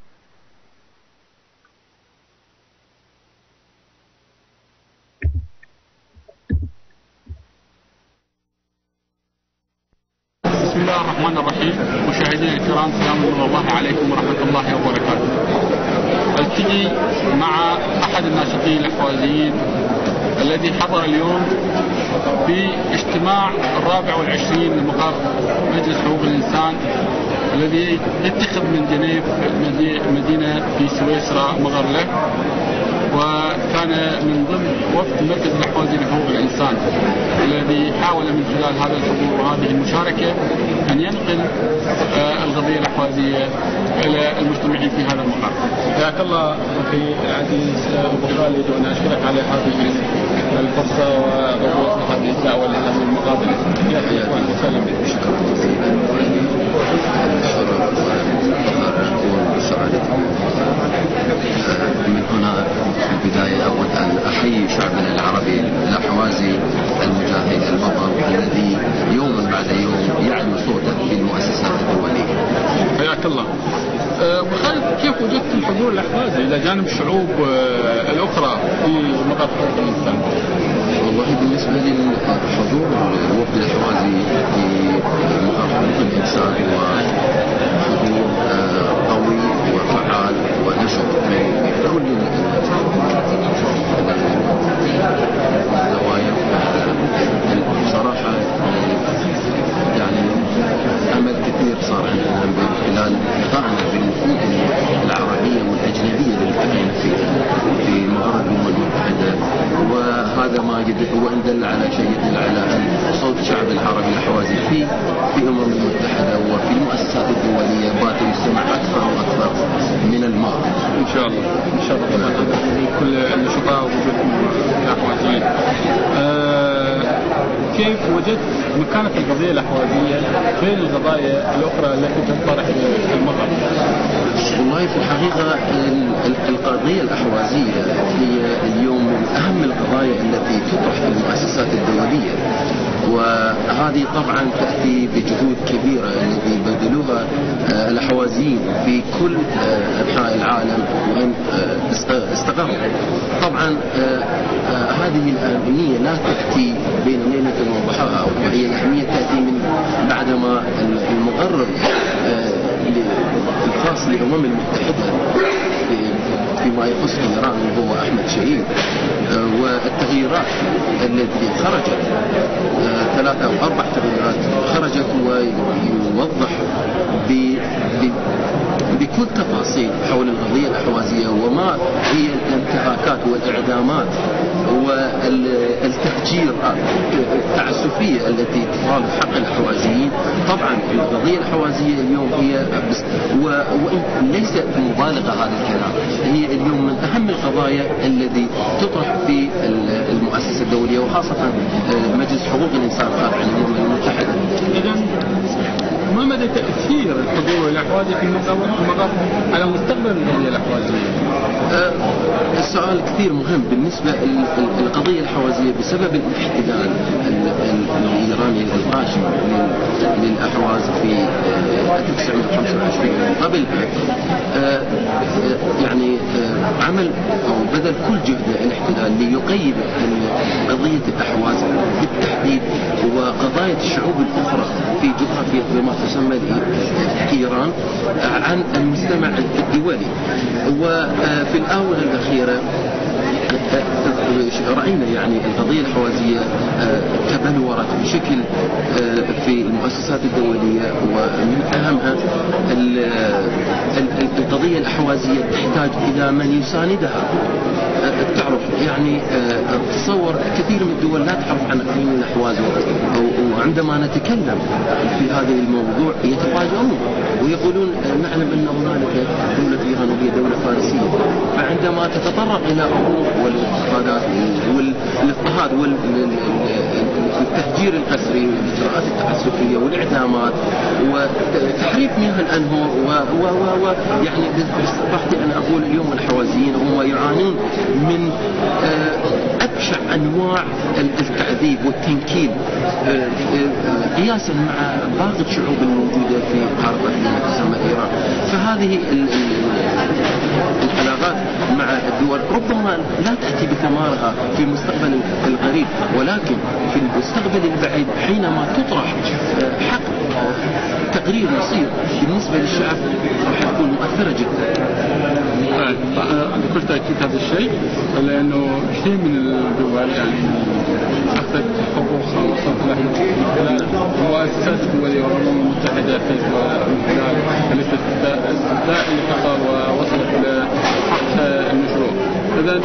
بسم الله الرحمن الرحيم. مشاهدينا الكرام، سلام الله عليكم ورحمة الله وبركاته. التقي مع أحد الناشطين الأحوازيين الذي حضر اليوم في اجتماع الرابع والعشرين لمقر مجلس حقوق الإنسان الذي يتخذ من جنيف مدينة في سويسرا مغرلة، وكان من ضمن وفد المركز الأحوازي لحقوق الإنسان الذي حاول من خلال هذا الحضور وهذه المشاركة أن ينقل القضية الأحوازية إلى المجتمعين في هذا المقر. حياك الله أخي عزيز أبو خالد، وأنا أشكرك على هذه الفرصة وقبول هذه الدعوة لهذه المقابلة. يا حياك وسهلا بك. شكرا جزيلا. من هنا في البداية أود أن أحيي شعبنا العربي الأحوازي المجاهد البطل الذي يوما بعد يوم يعلو صوته في المؤسسات الدولية. حياك الله. أبو خالد، كيف وجدت الحضور الأحوازي إلى جانب الشعوب الأخرى في مقر حقوق الإنسان؟ والله بالنسبة للحضور الوفد الأحوازي في مقر حقوق الإنسان هو حضور قوي وفعال ونشط من كل الزوايا. بصراحة يعني أمل كثير صار عندنا من خلال لقائنا بالوفود العربية والأجنبية اللي التقينا فيها في مقر الأمم المتحدة، وهذا ما هو إن دل على شيء يدل على أن صوت الشعب العربي الأحوازي في في الأمم المتحدة وفي المؤسسات الدولية بات يسمع أكثر وأكثر من الماضي. إن شاء الله إن شاء الله كل النشطاء وجودكم الأحوازيين. أه كيف وجدت مكانة القضية الأحوازية بين القضايا الأخرى التي تنطرح في المقر؟ والله في الحقيقة القضية الأحوازية هي اليوم من أهم القضايا التي تطرح في المؤسسات الدولية، وهذه طبعا تأتي بجهود كبيرة التي بذلوها الأحوازيين في كل أنحاء العالم وإن استقروا. طبعا هذه الأهمية لا تأتي بين ليلة وضحاها، وهي الأهمية تأتي من بعدما المقرر الخاص للأمم المتحدة فيما يخص إيران وهو أحمد شهيد والتغييرات التي خرجت، ثلاثة أو أربع تغييرات خرجت ويوضح بكل تفاصيل حول القضية الأحوازية وما هي الانتهاكات والإعدامات والتهجيرات التعسفية التي تطالب حق الأحوازيين. طبعا القضية الأحوازية اليوم هي وليس مبالغة هذا الكلام، هي اليوم من أهم القضايا التي تطرح في المؤسسة الدولية وخاصة مجلس حقوق الإنسان التابع للأمم المتحدة. ما مدى تأثير الحضور الأحوازي في المغرب على مستقبل القضية الأحوازية؟ السؤال كثير مهم بالنسبة للقضية الأحوازية بسبب الاحتلال الإيراني الغاشم للأحواز في ألف وتسعمائة وخمسة وعشرين قبلها، يعني عمل أو بذل كل جهده الاحتلال ليقيد قضية الأحواز بالتحديد وقضايا الشعوب الأخرى في جغرافية ما تسمى إيران عن المجتمع الدولي. وفي الآونة الأخيرة رأينا يعني القضية الحوازية تبلورت بشكل في المؤسسات الدولية، ومن أهمها القضية الأحوازية تحتاج إلى من يساندها. تعرف يعني تصور كثير من الدول لا تعرف عن قانون الأحواز، وعندما نتكلم في هذا الموضوع يتفاجئون ويقولون نعلم أن هنالك دولة إيران وهي دولة فارسية. فعندما تتطرق إلى أمور والانتقادات والاضطهاد والتهجير القسري والإجراءات التعسفية والإعدامات وتحريف مياه الأنهار ويعني باستطاعتي أن أقول اليوم الحوازيين هم يعانون من أبشع أنواع التعذيب والتنكيل قياسا مع باقي الشعوب الموجودة في قارة ما تسمى إيران. فهذه العلاقات مع الدول ربما لا تأتي بثمارها في المستقبل القريب، ولكن في المستقبل البعيد حينما تطرح حق تقرير مصير بالنسبة للشعب راح تكون مؤثرة جدا. بكل تأكيد هذا الشيء، لأنه كثير من الدول يعني أخذت حقوقها وصلت لها من خلال المؤسسات الدولية والأمم المتحدة من خلال الاستفتاء اللي حصل ووصلت لحق المشروع. إذن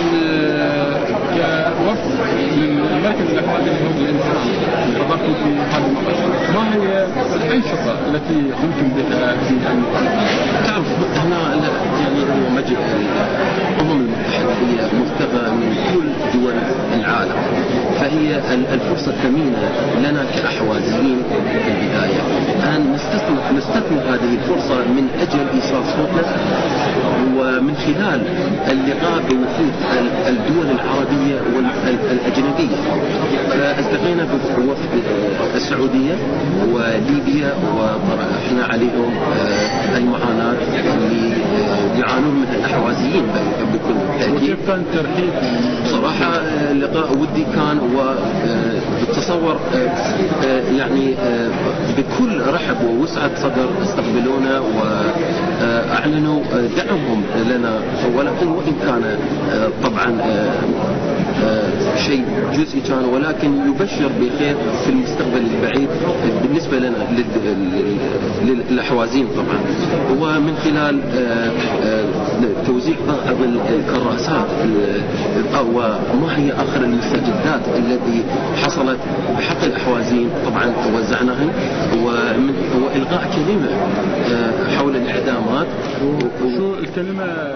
كوفد من المركز الأحوازي لحقوق الإنسان حضرتم في هذا المقر، ما هي الأنشطة التي قمتم بها في تعرف هنا يعني هو مجلس الأمم المتحدة هي مستغى من كل دول العالم، فهي الفرصة الثمينة لنا كأحوازيين في البداية أن نستثمر نستثمر هذه الفرصة من أجل إيصال صوتنا، ومن خلال اللقاء بوفود الدول العربية والأجنبية. فالتقينا بوفد السعودية وليبيا وطرحنا عليهم المعاناة اللي يعانون منها الأحوازيين بكل تأكيد. وكيف كان الترحيب؟ صراحة لقاء ودي كان، وبتصور يعني بكل رحب ووسعة صدر استقبلونا وأعلنوا دعمهم لنا، ولكن وإن كان طبعا شيء جزئي كان، ولكن يبشر بخير في المستقبل البعيد بالنسبة لنا للأحوازين طبعا. ومن خلال توزيع بعض الكراسات وما هي آخر المستجدات التي حصلت بحق الأحوازين طبعا توزعناها، وإلقاء كلمة حول الإعدامات. شو الكلمة؟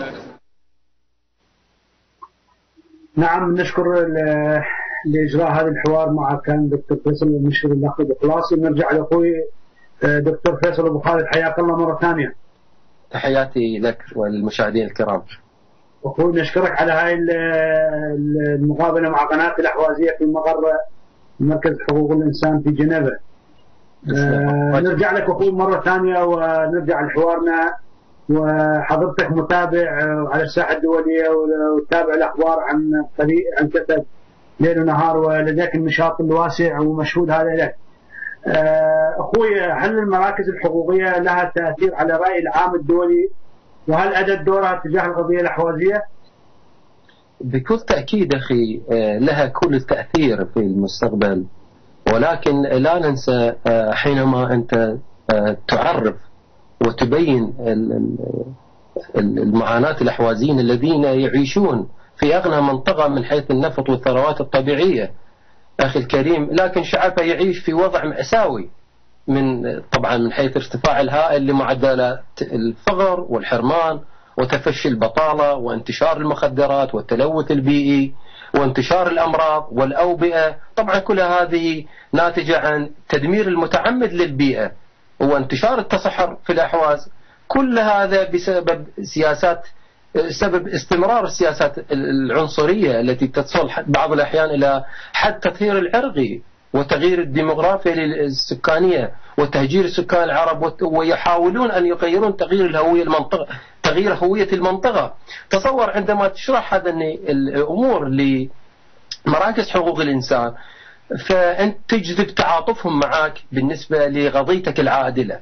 نعم، نشكر لإجراء هذا الحوار مع كان دكتور فيصل المشير الأخ بخلاصي. نرجع لأخوي دكتور فيصل أبو خالد، حياك الله مرة ثانية. تحياتي لك وللمشاهدين الكرام. أخوي نشكرك على هاي المقابلة مع قناة الأحوازية في مقر مركز حقوق الإنسان في جنيفا. آه نرجع لك أخوي مرة ثانية ونرجع لحوارنا. وحضرتك متابع على الساحة الدولية وتابع الأخبار عن فريق عن كثب ليل ونهار، ولديك النشاط الواسع ومشهود هذا لك. أخوي، هل المراكز الحقوقية لها تأثير على الرأي العام الدولي، وهل أدت دورها تجاه القضية الأحوازية؟ بكل تأكيد أخي لها كل التأثير في المستقبل، ولكن لا ننسى حينما أنت تعرف وتبين المعاناة الأحوازيين الذين يعيشون في أغنى منطقة من حيث النفط والثروات الطبيعية أخي الكريم، لكن شعبها يعيش في وضع مأساوي من طبعا من حيث ارتفاع الهائل لمعدلات الفقر والحرمان وتفشي البطالة وانتشار المخدرات والتلوث البيئي وانتشار الأمراض والأوبئة. طبعا كل هذه ناتجة عن تدمير المتعمد للبيئة وانتشار التصحر في الأحواز. كل هذا بسبب سياسات سبب استمرار السياسات العنصرية التي تصل بعض الأحيان إلى حد تطهير العرقي وتغيير الديموغرافيا السكانية وتهجير السكان العرب، ويحاولون أن يغيرون تغيير الهوية المنطقة تغيير هوية المنطقة. تصور عندما تشرح هذا الأمور لمراكز حقوق الإنسان فأنت تجذب تعاطفهم معك بالنسبة لقضيتك العادلة،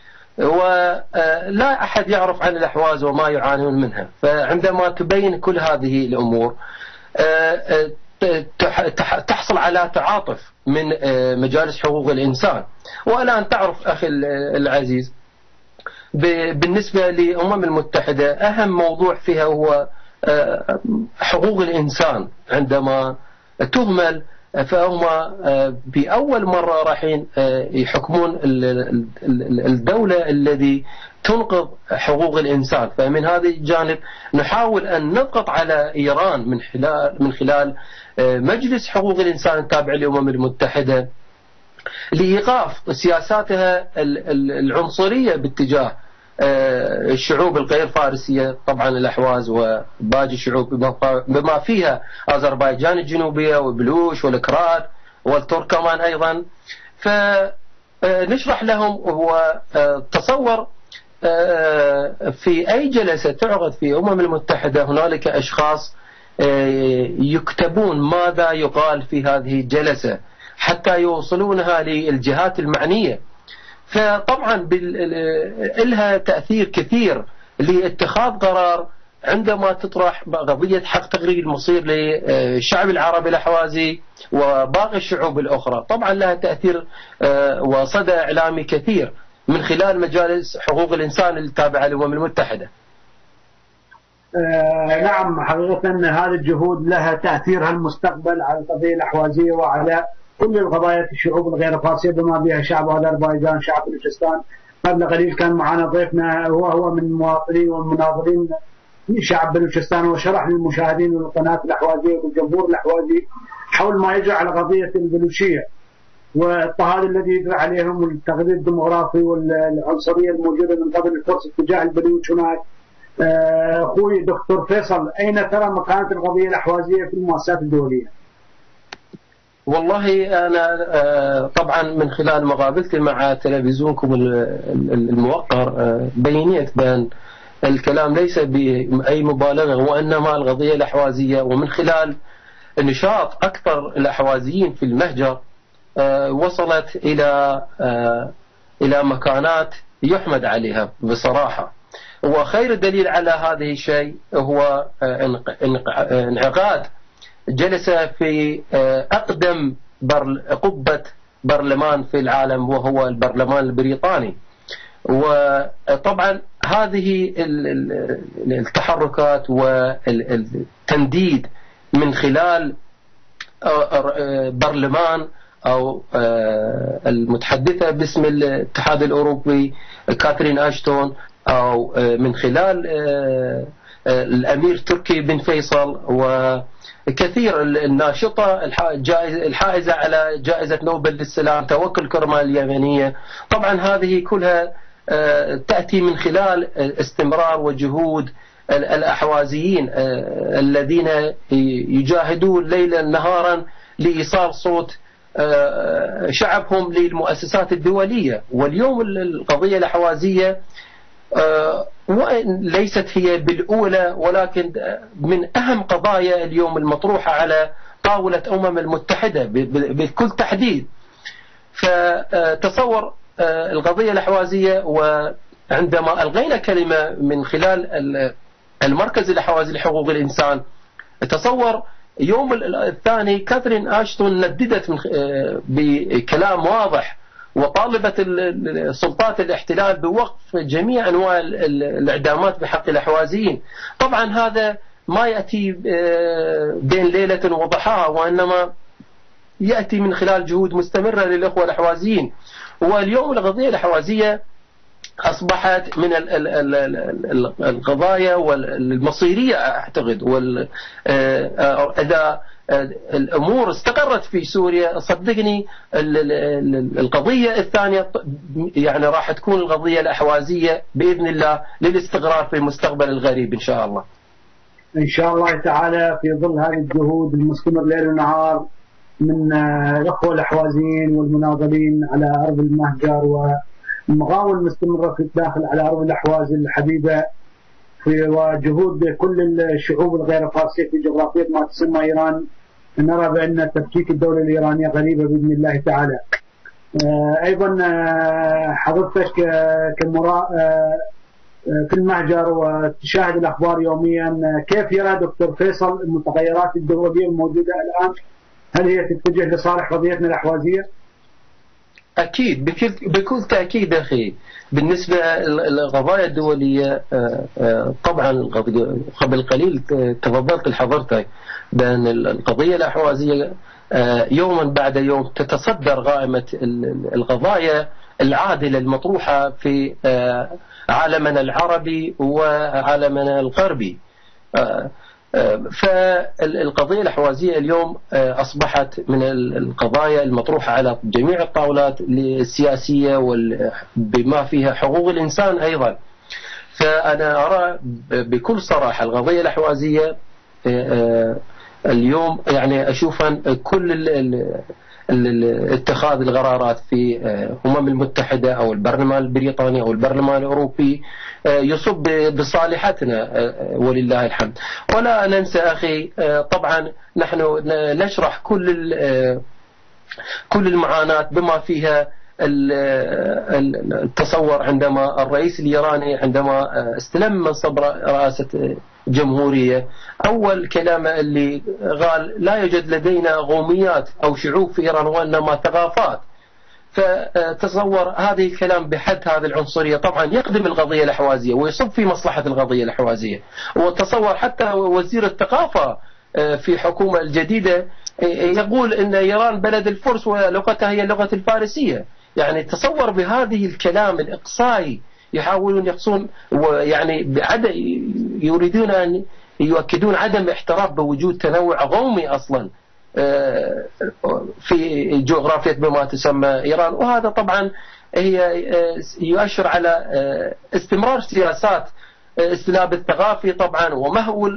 ولا أحد يعرف عن الأحواز وما يعانون منها. فعندما تبين كل هذه الأمور تحصل على تعاطف من مجالس حقوق الإنسان. والآن تعرف أخي العزيز بالنسبة للأمم المتحدة أهم موضوع فيها هو حقوق الإنسان. عندما تهمل فهم بأول مرة رايحين يحكمون الدولة الذي تنقض حقوق الإنسان. فمن هذا الجانب نحاول أن نضغط على إيران من خلال من خلال مجلس حقوق الإنسان التابع للأمم المتحدة لإيقاف سياساتها العنصرية باتجاه الشعوب الغير فارسية، طبعا الأحواز وباقي الشعوب بما فيها أذربيجان الجنوبية وبلوش والكراد والتركمان أيضا. فنشرح لهم وتصور في أي جلسة تعقد في الأمم المتحدة هنالك أشخاص يكتبون ماذا يقال في هذه الجلسة حتى يوصلونها للجهات المعنية. فطبعا لها تأثير كثير لاتخاذ قرار عندما تطرح قضية حق تقرير المصير للشعب العربي الأحوازي وباقي الشعوب الأخرى. طبعا لها تأثير وصدى إعلامي كثير من خلال مجالس حقوق الإنسان التابعة للأمم المتحدة. آه نعم، حقيقة هذه الجهود لها تأثيرها المستقبل على القضية الأحوازية وعلى كل القضايا الشعوب الغير فارسية بما بها شعب أذربيجان، شعب بلوچستان. قبل قليل كان معنا ضيفنا هو هو من المواطنين والمناظرين من شعب بلوچستان، وشرح للمشاهدين والقناة الأحوازية والجمهور الأحوازي حول ما يجري على قضية البلوشية والاضطهاد الذي يجري عليهم والتغيير الديموغرافي والعنصرية الموجودة من قبل الفرس اتجاه البلوش هناك. أخوي دكتور فيصل، أين ترى مكانة القضية الأحوازية في المؤسسات الدولية؟ والله أنا طبعا من خلال مقابلتي مع تلفزيونكم الموقر بينيت بأن الكلام ليس بأي مبالغة وإنما القضية الأحوازية، ومن خلال نشاط أكثر الأحوازيين في المهجر وصلت إلى إلى مكانات يحمد عليها بصراحة. وخير دليل على هذه الشيء هو انعقاد جلسة في أقدم قبة برلمان في العالم وهو البرلمان البريطاني. وطبعا هذه التحركات والتنديد من خلال برلمان أو المتحدثة باسم الاتحاد الأوروبي كاثرين أشتون، أو من خلال الأمير تركي بن فيصل وكثير الناشطة الحائزة على جائزة نوبل للسلام توكل كرمان اليمنية. طبعا هذه كلها تأتي من خلال استمرار وجهود الأحوازيين الذين يجاهدون ليلا نهارا لإيصال صوت شعبهم للمؤسسات الدولية. واليوم القضية الأحوازية ليست هي بالأولى ولكن من أهم قضايا اليوم المطروحة على طاولة أمم المتحدة بكل تحديد. فتصور القضية الأحوازية، وعندما ألغينا كلمة من خلال المركز الأحوازي لحقوق الإنسان، تصور يوم الثاني كاثرين أشتون نددت بكلام واضح وطالبت سلطات الاحتلال بوقف جميع أنواع الإعدامات بحق الأحوازيين. طبعا هذا ما يأتي بين ليلة وضحاها وإنما يأتي من خلال جهود مستمرة للأخوة الأحوازيين. واليوم القضية الأحوازية أصبحت من القضايا والمصيرية أعتقد. وإذا الأمور استقرت في سوريا صدقني القضية الثانية يعني راح تكون القضية الأحوازية بإذن الله للاستقرار في المستقبل القريب إن شاء الله. إن شاء الله تعالى في ظل هذه الجهود المستمر ليل ونهار من الأخوة الأحوازيين والمناضلين على أرض المهجر والمغاوى المستمرة في الداخل على أرض الأحواز الحبيبة وجهود كل الشعوب الغير فارسية في جغرافية ما تسمى إيران، نرى بأن تفكيك الدولة الإيرانية قريبة بإذن الله تعالى. أيضا حضرتك كمراء في المهجر وتشاهد الأخبار يوميا، كيف يرى دكتور فيصل المتغيرات الدولية الموجودة الآن؟ هل هي تتجه لصالح قضيتنا الأحوازية؟ أكيد بكل تأكيد أخي. بالنسبة للقضايا الدولية طبعا قبل قليل تفضلت لحضرتك بأن القضية الأحوازية يوما بعد يوم تتصدر قائمة القضايا العادلة المطروحة في عالمنا العربي وعالمنا الغربي. فالقضية الأحوازية اليوم أصبحت من القضايا المطروحة على جميع الطاولات السياسية بما فيها حقوق الإنسان أيضا. فأنا أرى بكل صراحة القضية الأحوازية اليوم يعني أشوفا كل اتخاذ القرارات في الأمم المتحدة أو البرلمان البريطاني أو البرلمان الأوروبي يصب بصالحتنا ولله الحمد. ولا ننسى أخي طبعا نحن نشرح كل كل المعاناة بما فيها التصور عندما الرئيس الإيراني عندما استلم منصب رئاسة جمهورية أول كلام اللي قال لا يوجد لدينا قوميات أو شعوب في إيران وإنما ثقافات. فتصور هذه الكلام بحد هذه العنصرية طبعا يخدم القضية الأحوازية ويصب في مصلحة القضية الأحوازية. وتصور حتى وزير الثقافة في حكومة الجديدة يقول إن إيران بلد الفرس ولغتها هي اللغة الفارسية. يعني تصور بهذه الكلام الإقصائي يحاولون يقصون ويعني بعد يريدون أن يؤكدون عدم احتراف بوجود تنوع قومي أصلا في جغرافيا بما تسمى إيران. وهذا طبعا هي يؤشر على استمرار سياسات السلاب الثقافي طبعا ومهو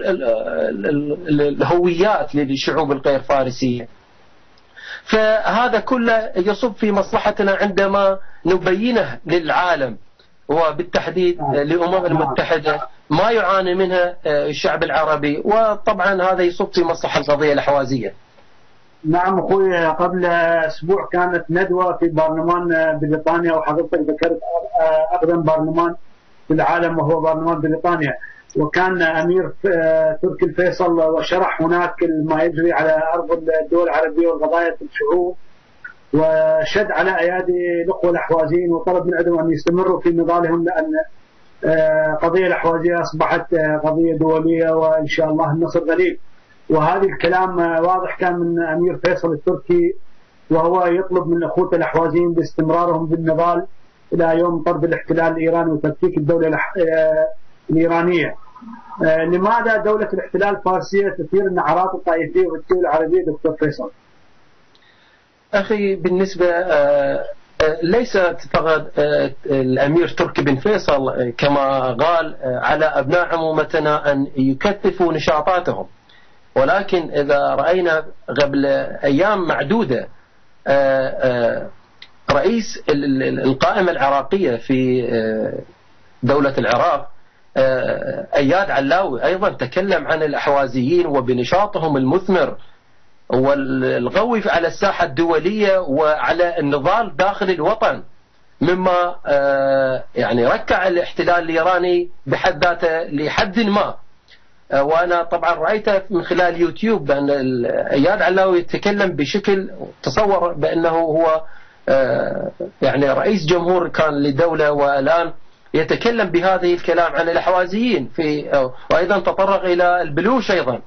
الهويات للشعوب الغير فارسية. فهذا كله يصب في مصلحتنا عندما نبينه للعالم وبالتحديد للأمم المتحدة ما يعاني منها الشعب العربي. وطبعا هذا يصب في مصلحة القضية الأحوازية. نعم أخوي، قبل أسبوع كانت ندوة في برلمان بريطانيا وحضرتك ذكرت أقدم برلمان في العالم وهو برلمان بريطانيا، وكان أمير تركي الفيصل وشرح هناك ما يجري على أرض الدول العربية وقضايا الشعوب وشد على أيادي الأخوة الأحوازيين وطلب من عندهم أن يستمروا في نضالهم لأن قضية الأحوازية أصبحت قضية دولية وإن شاء الله النصر قريب. وهذا الكلام واضح كان من أمير فيصل التركي وهو يطلب من أخوته الأحوازيين باستمرارهم بالنضال إلى يوم طرد الاحتلال الإيراني وتفكيك الدولة الإيرانية. لماذا دولة الاحتلال الفارسية تثير النعرات الطائفية في الدول العربية دكتور فيصل؟ أخي بالنسبة ليس فقط الأمير تركي بن فيصل كما قال على أبناء عمومتنا أن يكثفوا نشاطاتهم، ولكن إذا رأينا قبل أيام معدودة رئيس القائمة العراقية في دولة العراق أياد علاوي أيضا تكلم عن الأحوازيين وبنشاطهم المثمر والقوي على الساحة الدولية وعلى النضال داخل الوطن، مما يعني ركع الاحتلال الإيراني بحد ذاته لحد ما. وأنا طبعا رأيته من خلال يوتيوب بأن أياد علاوي يتكلم بشكل تصور بأنه هو يعني رئيس جمهور كان لدولة والآن يتكلم بهذه الكلام عن الأحوازيين في وأيضا تطرق إلى البلوش أيضا.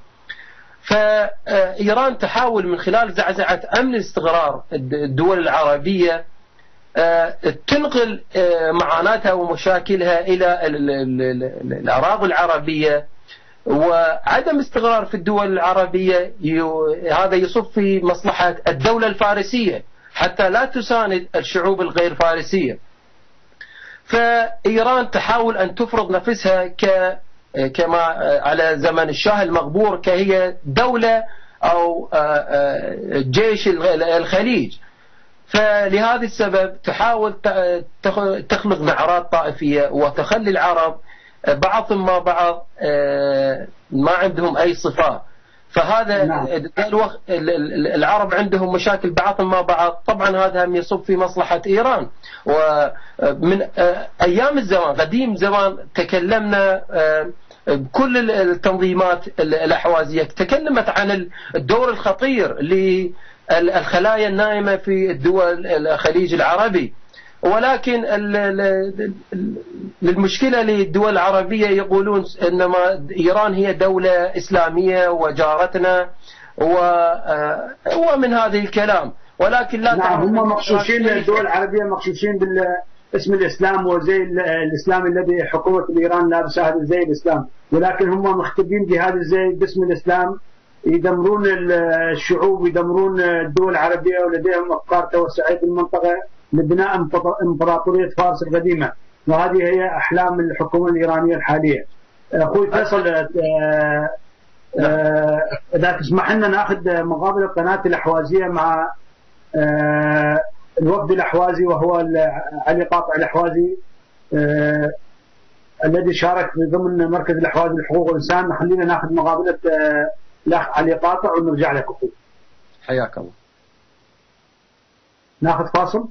فإيران تحاول من خلال زعزعة أمن الاستقرار الدول العربية تنقل معاناتها ومشاكلها إلى الأراضي العربية، وعدم استقرار في الدول العربية هذا يصب في مصلحة الدولة الفارسية حتى لا تساند الشعوب الغير فارسية. فإيران تحاول أن تفرض نفسها ك كما على زمن الشاه المغبور كهي دولة أو جيش الخليج. فلهذا السبب تحاول تخلق نعرات طائفية وتخلي العرب بعضهم مع بعض ما عندهم أي صفات. فهذا نعم. العرب عندهم مشاكل بعضهم مع بعض، طبعا هذا هم يصب في مصلحة إيران. ومن أيام الزمان قديم زمان تكلمنا كل التنظيمات الأحوازية تكلمت عن الدور الخطير للخلايا النائمة في الدول الخليج العربي، ولكن المشكلة للدول العربية يقولون إنما إيران هي دولة إسلامية وجارتنا ومن هذه الكلام، ولكن لا نعم هم مخشوشين، الدول العربية مخشوشين بالاسم الإسلام وزي الإسلام الذي حكومة إيران لابسه هذا الزي الإسلام، ولكن هم مختبين بهذا الزي باسم الإسلام يدمرون الشعوب ويدمرون الدول العربية، ولديهم أفكار توسعية في المنطقة لبناء امبراطورية فارس القديمة، وهذه هي أحلام الحكومة الإيرانية الحالية. أخوي فيصل إذا تسمح لنا نأخذ مقابل القناة الأحوازية مع الوفد الأحوازي وهو علي قاطع الأحوازي الذي شارك في ضمن مركز الأحوازي لحقوق الإنسان. خلينا نأخذ مقابلة الأخ علي قاطع ونرجع لك أخوي. حياك الله. نأخذ فاصل.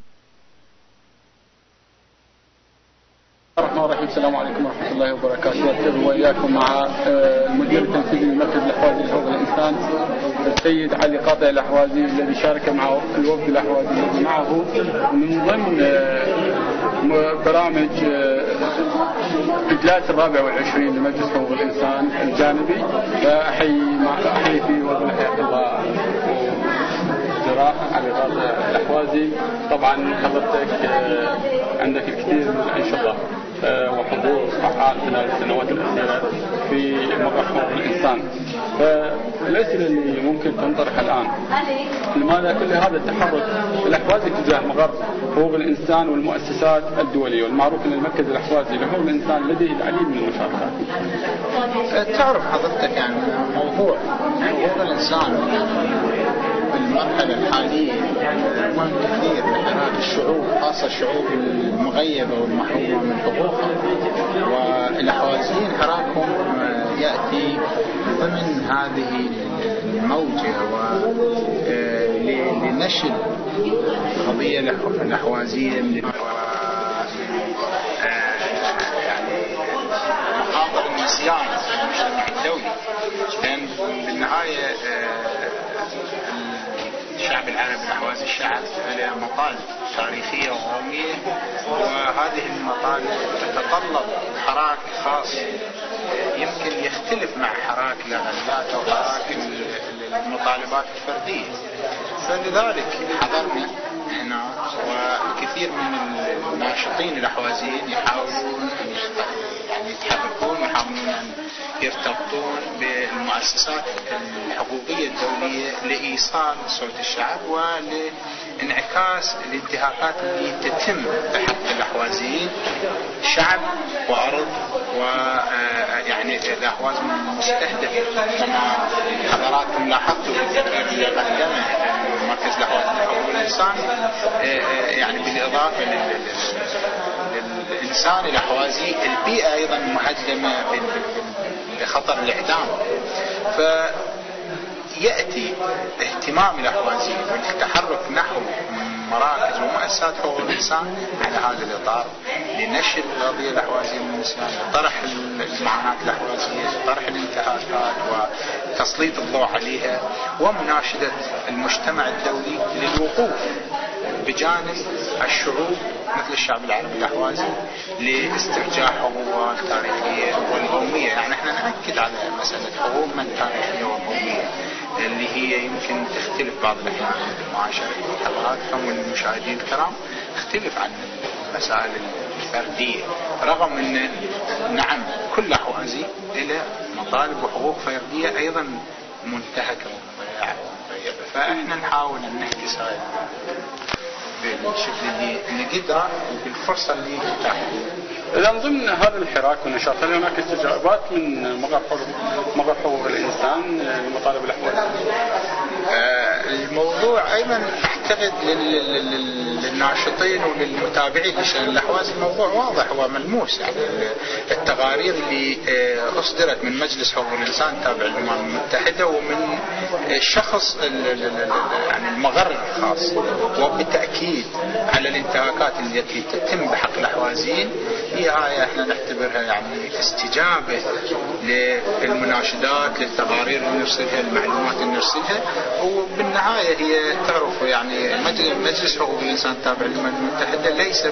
الرحمن الرحيم. السلام عليكم ورحمة الله وبركاته. أرحب وإياكم مع المدير التنفيذي لمركز الأحوازي لحقوق الإنسان السيد علي قاطع الأحوازي الذي شارك معه الوفد الأحوازي الذي معه من ضمن برامج إجلاس الرابع والعشرين لمجلس حقوق الإنسان الجانبي. فأحيي أحيي في وضع حياة الله جراح علي قاطع الأحوازي. طبعا حضرتك عندك الكثير من الأنشطة وحضور فعال خلال السنوات الأخيرة في موقع حقوق الإنسان. فالأسئلة اللي ممكن تنطرح الآن، لماذا كل هذا التحرك الأحوازي تجاه مقر حقوق الإنسان والمؤسسات الدولية؟ والمعروف أن المركز الأحوازي لحقوق الإنسان لديه العديد من المشاركات. تعرف حضرتك يعني موضوع حقوق الإنسان بالمرحلة الحالية مهم كثير لحراك الشعوب، خاصة الشعوب المغيبة والمحرومة من حقوقها، والأحوازيين حراكهم يأتي ضمن هذه الموجة ولنشر قضية الأحوازية من مخاطر النسيان في المجتمع الدولي، لأن بالنهاية الشعب العربي الأحوازي الشعب له مطالب تاريخية وقومية، وهذه المطالب تتطلب حراك خاص يمكن يختلف مع حراك الأغلبيات أو حراك المطالبات الفردية. فلذلك حضرنا هنا وكثير من الناشطين الأحوازيين يحاولون يعني يتحركون ويحاولون أن يرتبطون بالمؤسسات الحقوقية الدولية لإيصال صوت الشعب ولانعكاس الانتهاكات اللي تتم بحق الأحوازيين شعب وأرض، ويعني الأحواز مستهدف كما حضراتكم لاحظتوا في التقرير اللي قدمه مركز الأحواز لحقوق الإنسان، يعني بالإضافة للإنسان الأحوازي البيئة أيضا مهدمة بخطر الإعدام. فيأتي اهتمام الأحوازي والتحرك نحو مراكز ومؤسسات حقوق الإنسان على هذا الإطار لنشر القضية الأحوازية من النسيان، لطرح المعاناة الأحوازية، لطرح الانتهاكات وتسليط الضوء عليها، ومناشدة المجتمع الدولي للوقوف بجانب الشعوب مثل الشعب العربي الأحوازي لاسترجاع حقوقه التاريخية والقومية. يعني احنا نأكد على مسألة حقوقنا التاريخية والقومية اللي هي يمكن تختلف بعض الأحيان معاشر حضراتكم والمشاهدين الكرام، تختلف عن المسائل الفردية، رغم أن نعم كل أحوازي إلى مطالب وحقوق فردية أيضا منتهكة ومضيعة. فإحنا نحاول أن نحكي هاي بالشكل اللي نقدره وبالفرصة اللي تتاح. إذا من ضمن هذا الحراك والنشاط هل هناك استجابات من مقر حقوق الإنسان لمطالب الأحوال؟ الموضوع أيضا أعتقد للناشطين وللمتابعين لشأن الأحواز الموضوع واضح وملموس. يعني التقارير اللي أصدرت من مجلس حقوق الإنسان تابع للأمم المتحدة ومن الشخص يعني المغرب الخاص، وبالتأكيد على الانتهاكات التي تتم بحق الأحوازيين، هي هاي احنا نعتبرها يعني استجابة للمناشدات للتقارير اللي نرسلها المعلومات اللي نرسلها. وبالنهاية هي تعرف يعني مجلس حقوق الإنسان تابع للأمم المتحدة ليس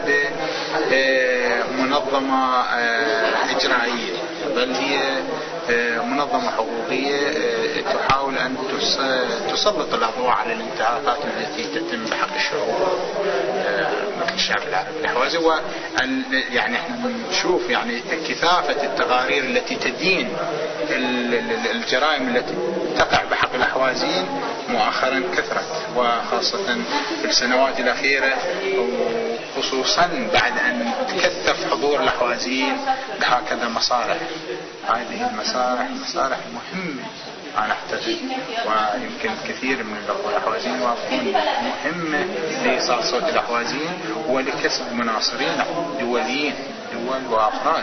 بمنظمة إجرائية، بل هي منظمة حقوقية تحاول أن تسلط الأضواء على الانتهاكات التي تتم بحق الشعوب مثل الشعب العربي الأحوازي. يعني احنا نشوف يعني كثافة التقارير التي تدين الجرائم التي تقع بحق الأحوازيين مؤخرا كثرت، وخاصة في السنوات الأخيرة، خصوصا بعد أن تكثف حضور الأحوازيين بهكذا مسارح. هذه المسارح مسارح مهمة أنا أعتقد، ويمكن كثير من الأخوة الأحوازيين واقفون مهمة لإيصال صوت الأحوازيين ولكسب مناصرين دوليين دول وأفراد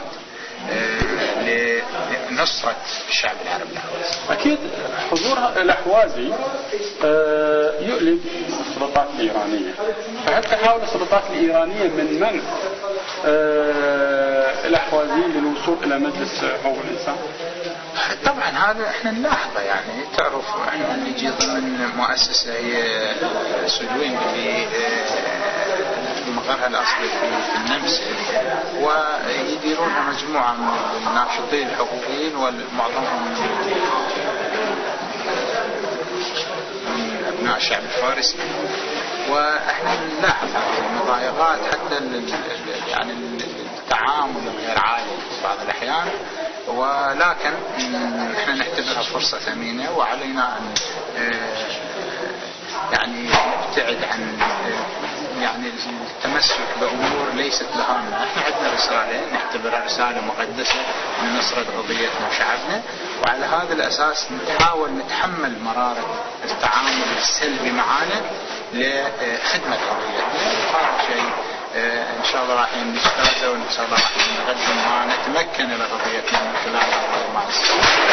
لنصرة الشعب العربي الأحوازي. أكيد حضور الأحوازي يؤلم السلطات الإيرانية، فهل تحاول السلطات الإيرانية من منع الأحوازيين للوصول إلى مجلس حقوق الإنسان؟ طبعا هذا احنا نلاحظه. يعني تعرف احنا نجي ضمن مؤسسة هي سدوين اللي مقرها الأصلي في النمسا، ويديرونها مجموعة من الناشطين الحقوقيين ومعظمهم من أبناء الشعب الفارسي. واحنا نلاحظ المضايقات حتى يعني التعامل غير عادي بعض الأحيان، ولكن احنا نعتبرها فرصة ثمينة وعلينا أن يعني نبتعد عن يعني التمسك بأمور ليست لهامة. احنا عندنا رسالة نعتبرها رسالة مقدسة لنصرة قضيتنا وشعبنا، وعلى هذا الأساس نحاول نتحمل مرارة التعامل السلبي معنا لخدمة قضيتنا. هذا شيء ان شاء الله راح نجتازه، وان شاء الله راح نقدم ما نتمكن لقضيتنا من خلال هذا المؤسسة.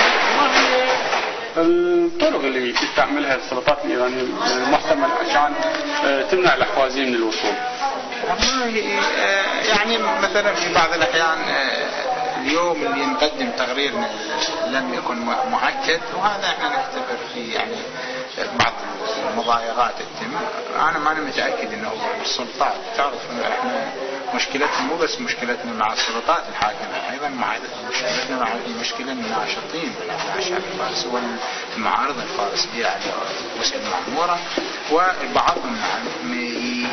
الطرق اللي تستعملها السلطات الإيرانية المحتمل عشان تمنع الأحوازيين من الوصول؟ والله يعني مثلا في بعض الأحيان اليوم اللي نقدم تقريرنا لم يكن مؤكد، وهذا احنا نعتبر فيه يعني بعض المضايقات تتم. انا ما انا متاكد انه السلطات تعرف انه احنا مشكلتنا مو بس مشكلتنا مع السلطات الحاكمه، ايضا مع مشكلتنا مع المشكله الناشطين من ابناء الشعب الفارسي والمعارضه الفارسيه على وسائل المعموره، وبعضهم يعني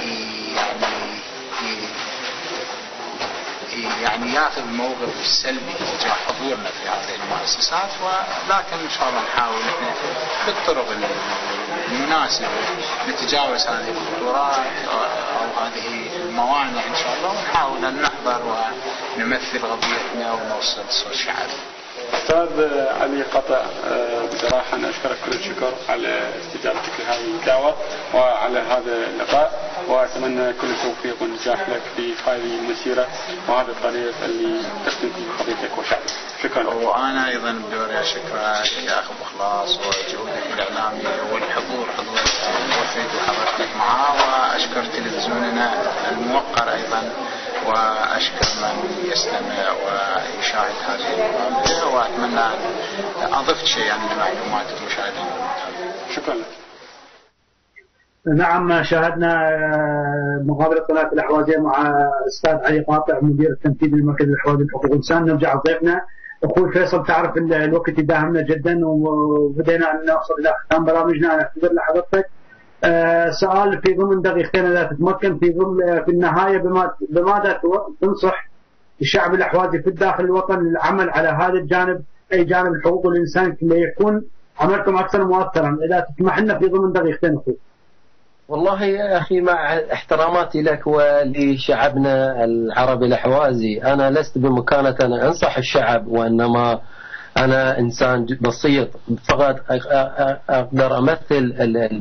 يعني ياخذ موقف سلبي تجاه حضورنا في هذه المؤسسات. ولكن ان شاء الله نحاول احنا بالطرق المناسبه نتجاوز هذه الخطورات او هذه الموانع ان شاء الله، ونحاول ان نحضر ونمثل قضيتنا ونوصل صوت شعبنا. أستاذ علي قطع، بصراحة أنا أشكرك كل الشكر على استجابتك لهذه الدعوة وعلى هذا اللقاء، وأتمنى كل التوفيق والنجاح لك في هذه المسيرة وهذا الطريق اللي تخدم فيه قضيتك وشعبك. شكرا. وأنا أيضا بدوري أشكرك يا أخي بإخلاص وجهودك الإعلامي والحضور حضور وفيت وحضرتك معاه، وأشكر تلفزيوننا الموقر أيضا، وأشكر من يستمع ويشاهد هذه المقابلة، وأتمنى أن أضفت شيئا من معلومات المشاهدين. شكرا لك. نعم، شاهدنا مقابلة قناة الأحوازية مع أستاذ علي قاطع مدير التنفيذي للمركز الأحوازي لحقوق الإنسان. نرجع لضيفنا أخوي فيصل. تعرف الوقت يداهمنا جدا وبدينا أن نوصل إلى ختام برامجنا. أعتذر لحضرتك. سؤال في ضمن دقيقتين إذا تتمكن، في ضمن في النهاية بماذا تنصح الشعب الأحوازي في الداخل الوطن للعمل على هذا الجانب، أي جانب حقوق الإنسان ليكون عملكم أكثر مؤثرا؟ إذا تسمح لنا في ضمن دقيقتين أخوي. والله يا أخي مع احتراماتي لك ولشعبنا العربي الأحوازي، أنا لست بمكانة أن أنصح الشعب، وإنما أنا إنسان بسيط فقط أقدر أمثل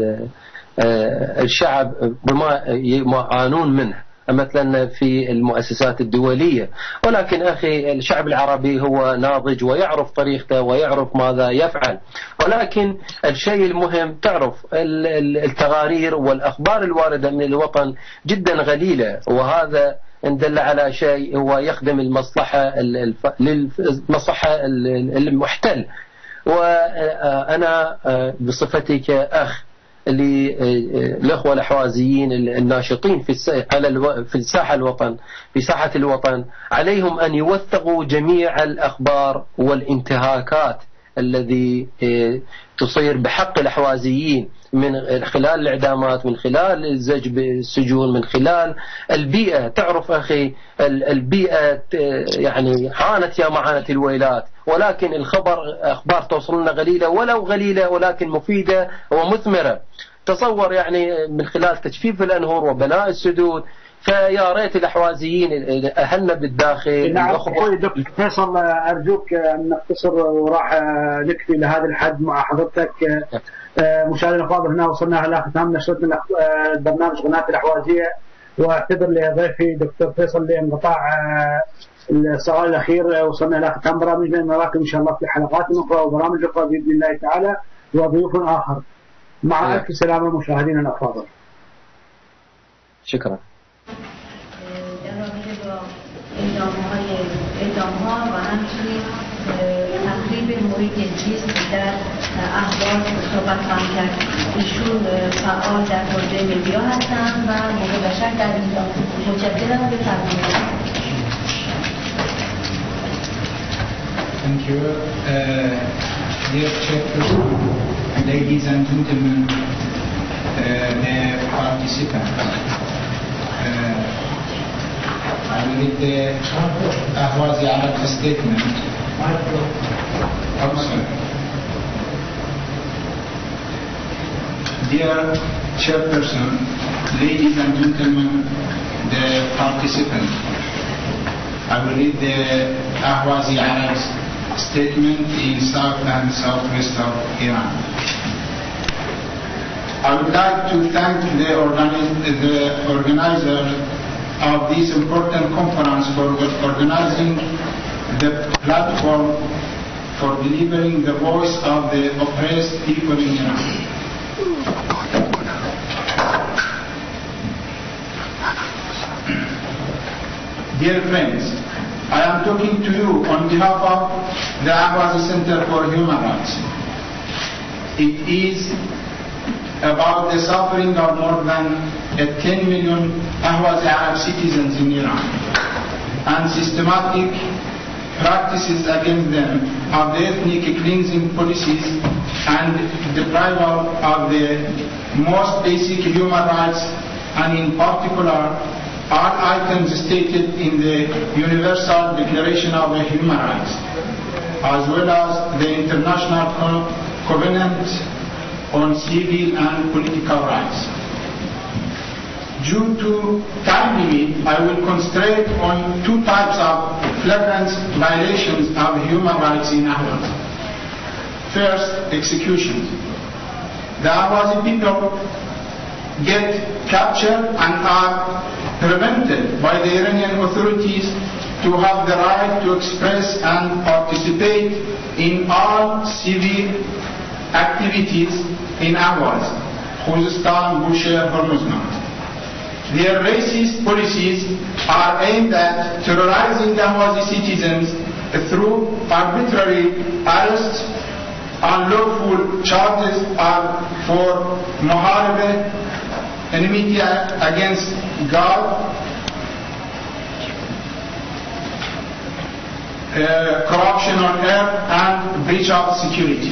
الشعب بما يعانون منه مثلا في المؤسسات الدولية. ولكن أخي الشعب العربي هو ناضج ويعرف طريقته ويعرف ماذا يفعل، ولكن الشيء المهم تعرف التقارير والأخبار الواردة من الوطن جدا غليلة، وهذا إن دل على شيء هو يخدم المصلحة للمصلحة المحتل. وأنا بصفتي كأخ للأخوة الأحوازيين الناشطين في على في الساحة الوطن في ساحة الوطن، عليهم أن يوثقوا جميع الأخبار والانتهاكات الذي تصير بحق الأحوازيين من خلال الإعدامات، من خلال الزج بالسجون، من خلال البيئة. تعرف أخي البيئة يعني عانت يا معانت الويلات، ولكن الخبر أخبار توصلنا قليلة ولو قليلة ولكن مفيدة ومثمرة. تصور يعني من خلال تجفيف الأنهر وبناء السدود. فيا ريت الأحوازيين أهلنا بالداخل. نعم أخوي دكتور فيصل، أرجوك أن نختصر وراح نكفي لهذا الحد مع حضرتك. مشاهدينا الفاضل، هنا وصلنا إلى ختام نشرتنا برنامج قناة الأحوازية، واعتذر لضيفي دكتور فيصل لانقطاع السؤال الأخير. وصلنا إلى ختام برامجنا، نراكم إن شاء الله في حلقات أخرى وبرامج أخرى بإذن الله تعالى وضيوف آخر. مع ألف سلامة مشاهدينا الأفاضل. شكرا. اعدام‌ها و همچنین تخریب محیط زیست در اخبار صحبت خواهم کرد. ایشون فعال در حوزه مدیا هستند و حقوق بشر در اینجا. متشکرم. بفرمایید. Thank you. Uh, dear chairperson, ladies and gentlemen, uh, the participants. Uh, I will read the Ahwazi Arab statement. Dear chairperson, ladies and gentlemen, the participants, I will read the Ahwazi Arab statement in south and southwest of Iran. I would like to thank the, organi- the organizer of this important conference for organizing the platform for delivering the voice of the oppressed people in Iran. Dear friends, I am talking to you on behalf of the Ahwazi Center for Human Rights. It is about the suffering of more than ten million Ahwazi Arab citizens in Iran and systematic practices against them of the ethnic cleansing policies and deprival of the most basic human rights, and in particular all items stated in the Universal Declaration of Human Rights, as well as the International Covenant on Civil and Political Rights. Due to time limit, I will concentrate on two types of flagrant violations of human rights in Ahwazi. First, executions. The Ahwazi people get captured and are prevented by the Iranian authorities to have the right to express and participate in all civil activities in Ahwazi, Khuzestan, Bushehr, Hormuzgan. Their racist policies are aimed at terrorizing the Ahwazi citizens through arbitrary arrests. Unlawful charges are for muharebe, enmity against God, uh, corruption on earth, and breach of security.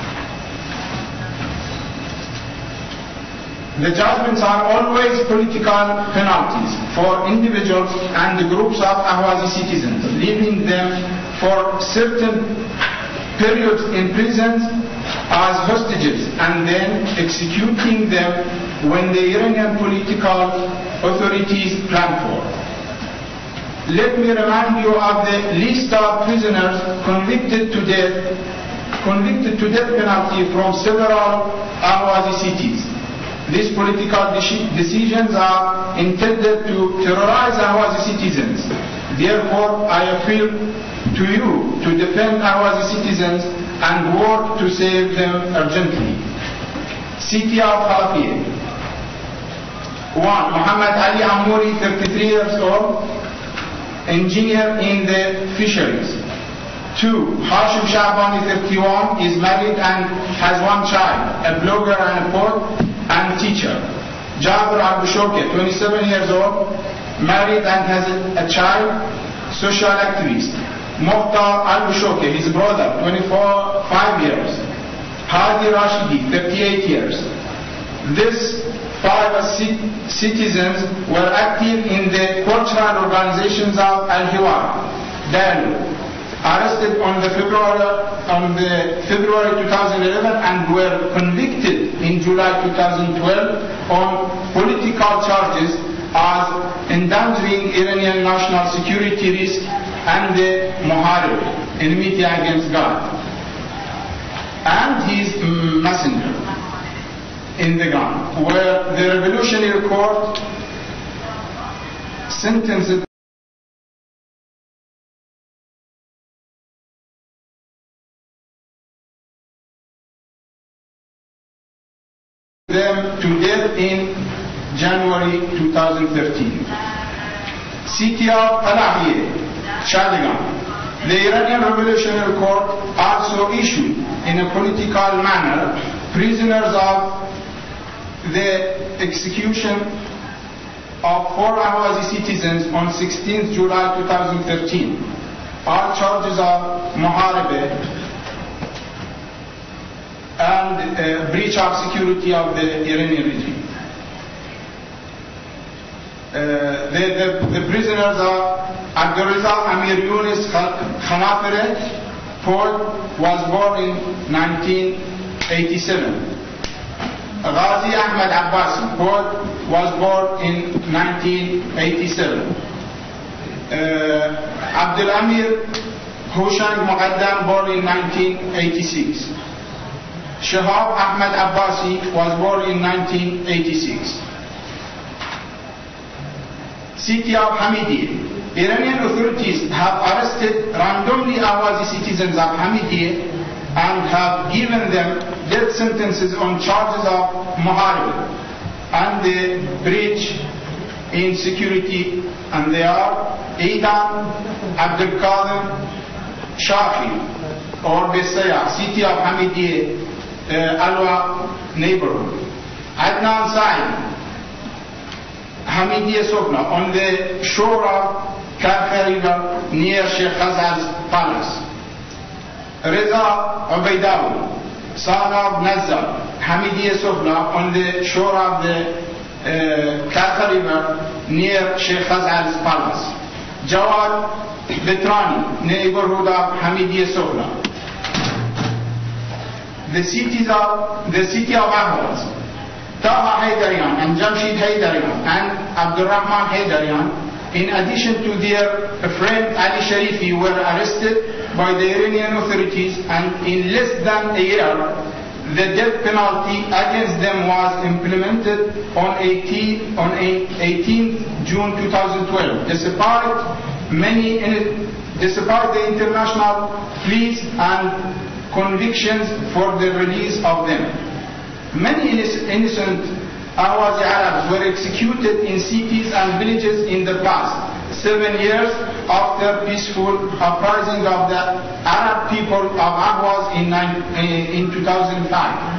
The judgments are always political penalties for individuals and groups of Ahwazi citizens, leaving them for certain periods in prisons as hostages and then executing them when the Iranian political authorities plan for. Let me remind you of the list of prisoners convicted to death, convicted to death penalty from several Ahwazi cities. These political decisions are intended to terrorize Ahwazi citizens. Therefore, I appeal to you to defend Ahwazi citizens and work to save them urgently. City of Khalafiyeh. One, Muhammad Ali Amouri, thirty-three years old, engineer in the fisheries. Two, Hashim Shahbani, thirty-one, is married and has one child, a blogger and a poet and teacher. Jabir Al-Bushoke, twenty-seven years old, married and has a, a child, social activist. Mukhtar Al-Bushoke, his brother, twenty-four, five years. Hadi Rashidi, thirty-eight years. These five citizens were active in the cultural organizations of Al-Hiwar, Dialogue, arrested on the February, on the February two thousand eleven and were convicted in July two thousand twelve on political charges as endangering Iranian national security risk and the Muharib, enmity against God, and his messenger in the ground, where the revolutionary court sentenced them to death in January two thousand thirteen. City of Alahiyeh, Shadigan. The Iranian Revolutionary Court also issued in a political manner prisoners of the execution of four Ahwazi citizens on sixteenth July two thousand thirteen. All charges of Muharibeh and uh, breach of security of the Iranian regime. Uh, the, the, the prisoners are Abdurraza Amir Yunus Khanafere, poet, was born in nineteen eighty-seven. Ghazi Ahmed Abbasi, poet, was born in nineteen eighty-seven. Uh, Abdul Amir Hushan Muqaddam, born in nineteen eighty-six. Shahab Ahmed Abbasi was born in nineteen eighty-six. City of Hamidiyeh. Iranian authorities have arrested randomly Ahwazi citizens of Hamidiyeh and have given them death sentences on charges of Muharib and the breach in security, and they are Eidan Abdul Qadir Shafi or Besaya, City of Hamidiyeh, uh, Alwa neighborhood. Adnan Said, Hamidiyeh Sofna, on the shore of Karkha River near Sheikh Khazar's palace. Reza Ubaidawi, son of Nazar, Hamidiyeh Sofna, on the shore of the uh, Karkha River near Sheikh Khazar's palace. Jawad Betrani, neighborhood of Hamidiyeh Sofna. The cities of the city of Ahwaz, Taha Haydarian and Jamshid Haydarian and Abdurrahman Haydarian, in addition to their friend Ali Sharifi, were arrested by the Iranian authorities, and in less than a year the death penalty against them was implemented on eighteenth June two thousand twelve, despite many despite the international pleas and convictions for the release of them. Many innocent Ahwazi Arabs were executed in cities and villages in the past seven years after peaceful uprising of the Arab people of Ahwaz in, in two thousand five.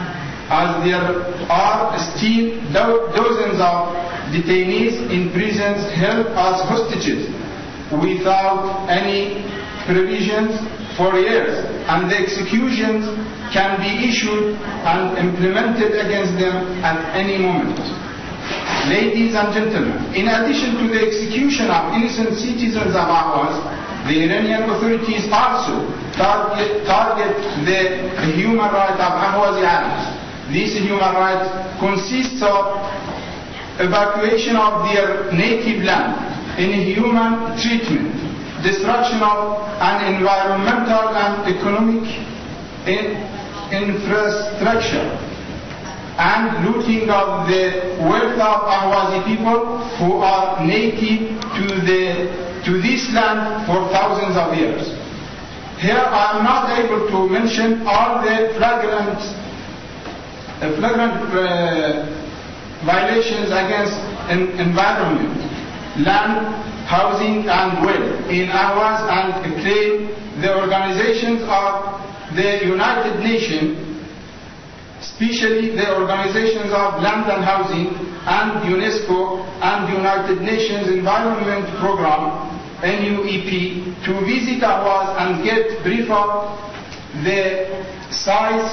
as there are still do- dozens of detainees in prisons held as hostages without any provisions for years, and the executions can be issued and implemented against them at any moment. Ladies and gentlemen, in addition to the execution of innocent citizens of Ahwaz, the Iranian authorities also target, target the human rights of Ahwazi Arabs. This human rights consists of evacuation of their native land, inhuman treatment, destruction of an environmental and economic in infrastructure, and looting of the wealth of Ahwazi people who are native to, the, to this land for thousands of years. Here I am not able to mention all the flagrant, uh, flagrant uh, violations against en- environment, land, housing and wealth in Ahwaz, and claim the organizations of the United Nations, especially the organizations of land and housing and UNESCO and United Nations Environment Program, N U E P, to visit Ahwaz and get brief of the size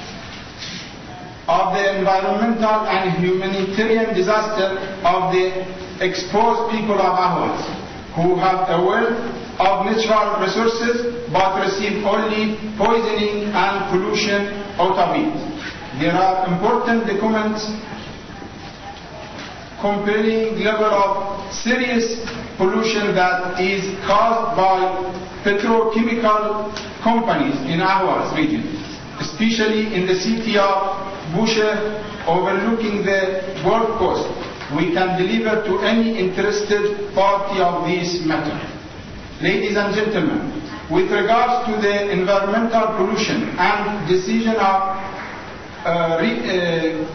of the environmental and humanitarian disaster of the exposed people of Ahwaz, who have a wealth of natural resources but receive only poisoning and pollution out of it. There are important documents comparing level of serious pollution that is caused by petrochemical companies in Ahwaz region, especially in the city of Bushehr overlooking the Gulf Coast. We can deliver to any interested party of this matter. Ladies and gentlemen, with regards to the environmental pollution and decision of uh, re, uh,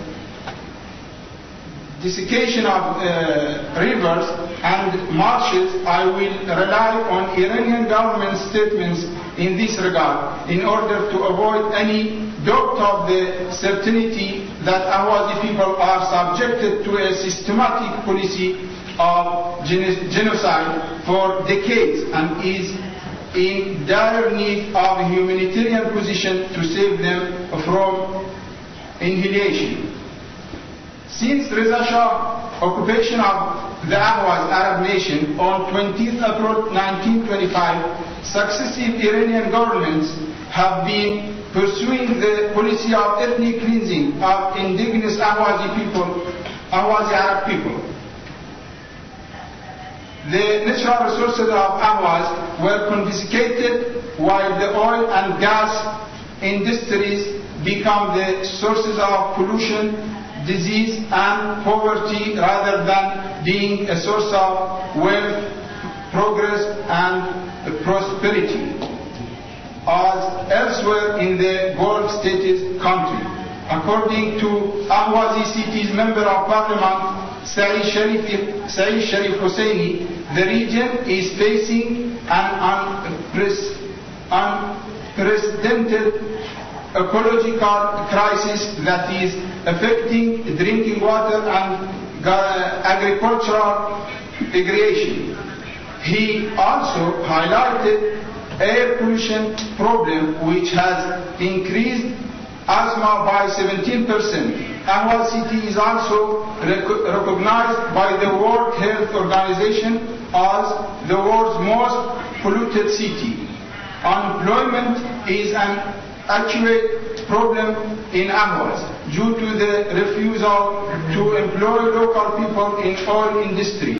desiccation of uh, rivers and marshes, I will rely on Iranian government statements in this regard in order to avoid any doubt of the certainty that Ahwazi people are subjected to a systematic policy of genocide for decades and is in dire need of a humanitarian position to save them from annihilation. Since Reza Shah occupation of the Ahwaz Arab nation on twentieth April nineteen twenty-five, successive Iranian governments have been pursuing the policy of ethnic cleansing of indigenous Ahwazi people, Ahwazi Arab people. The natural resources of Ahwaz were confiscated while the oil and gas industries become the sources of pollution, disease and poverty rather than being a source of wealth, progress and prosperity as elsewhere in the Gulf states country. According to Ahwazi City's Member of Parliament Saeed Sharif, Saeed Sharif Hosseini, the region is facing an unprecedented ecological crisis that is affecting drinking water and agricultural irrigation. He also highlighted air pollution problem which has increased asthma by seventeen percent. Ahwaz city is also rec recognized by the World Health Organization as the world's most polluted city. Unemployment is an actual problem in Ahwaz due to the refusal to employ local people in oil industry.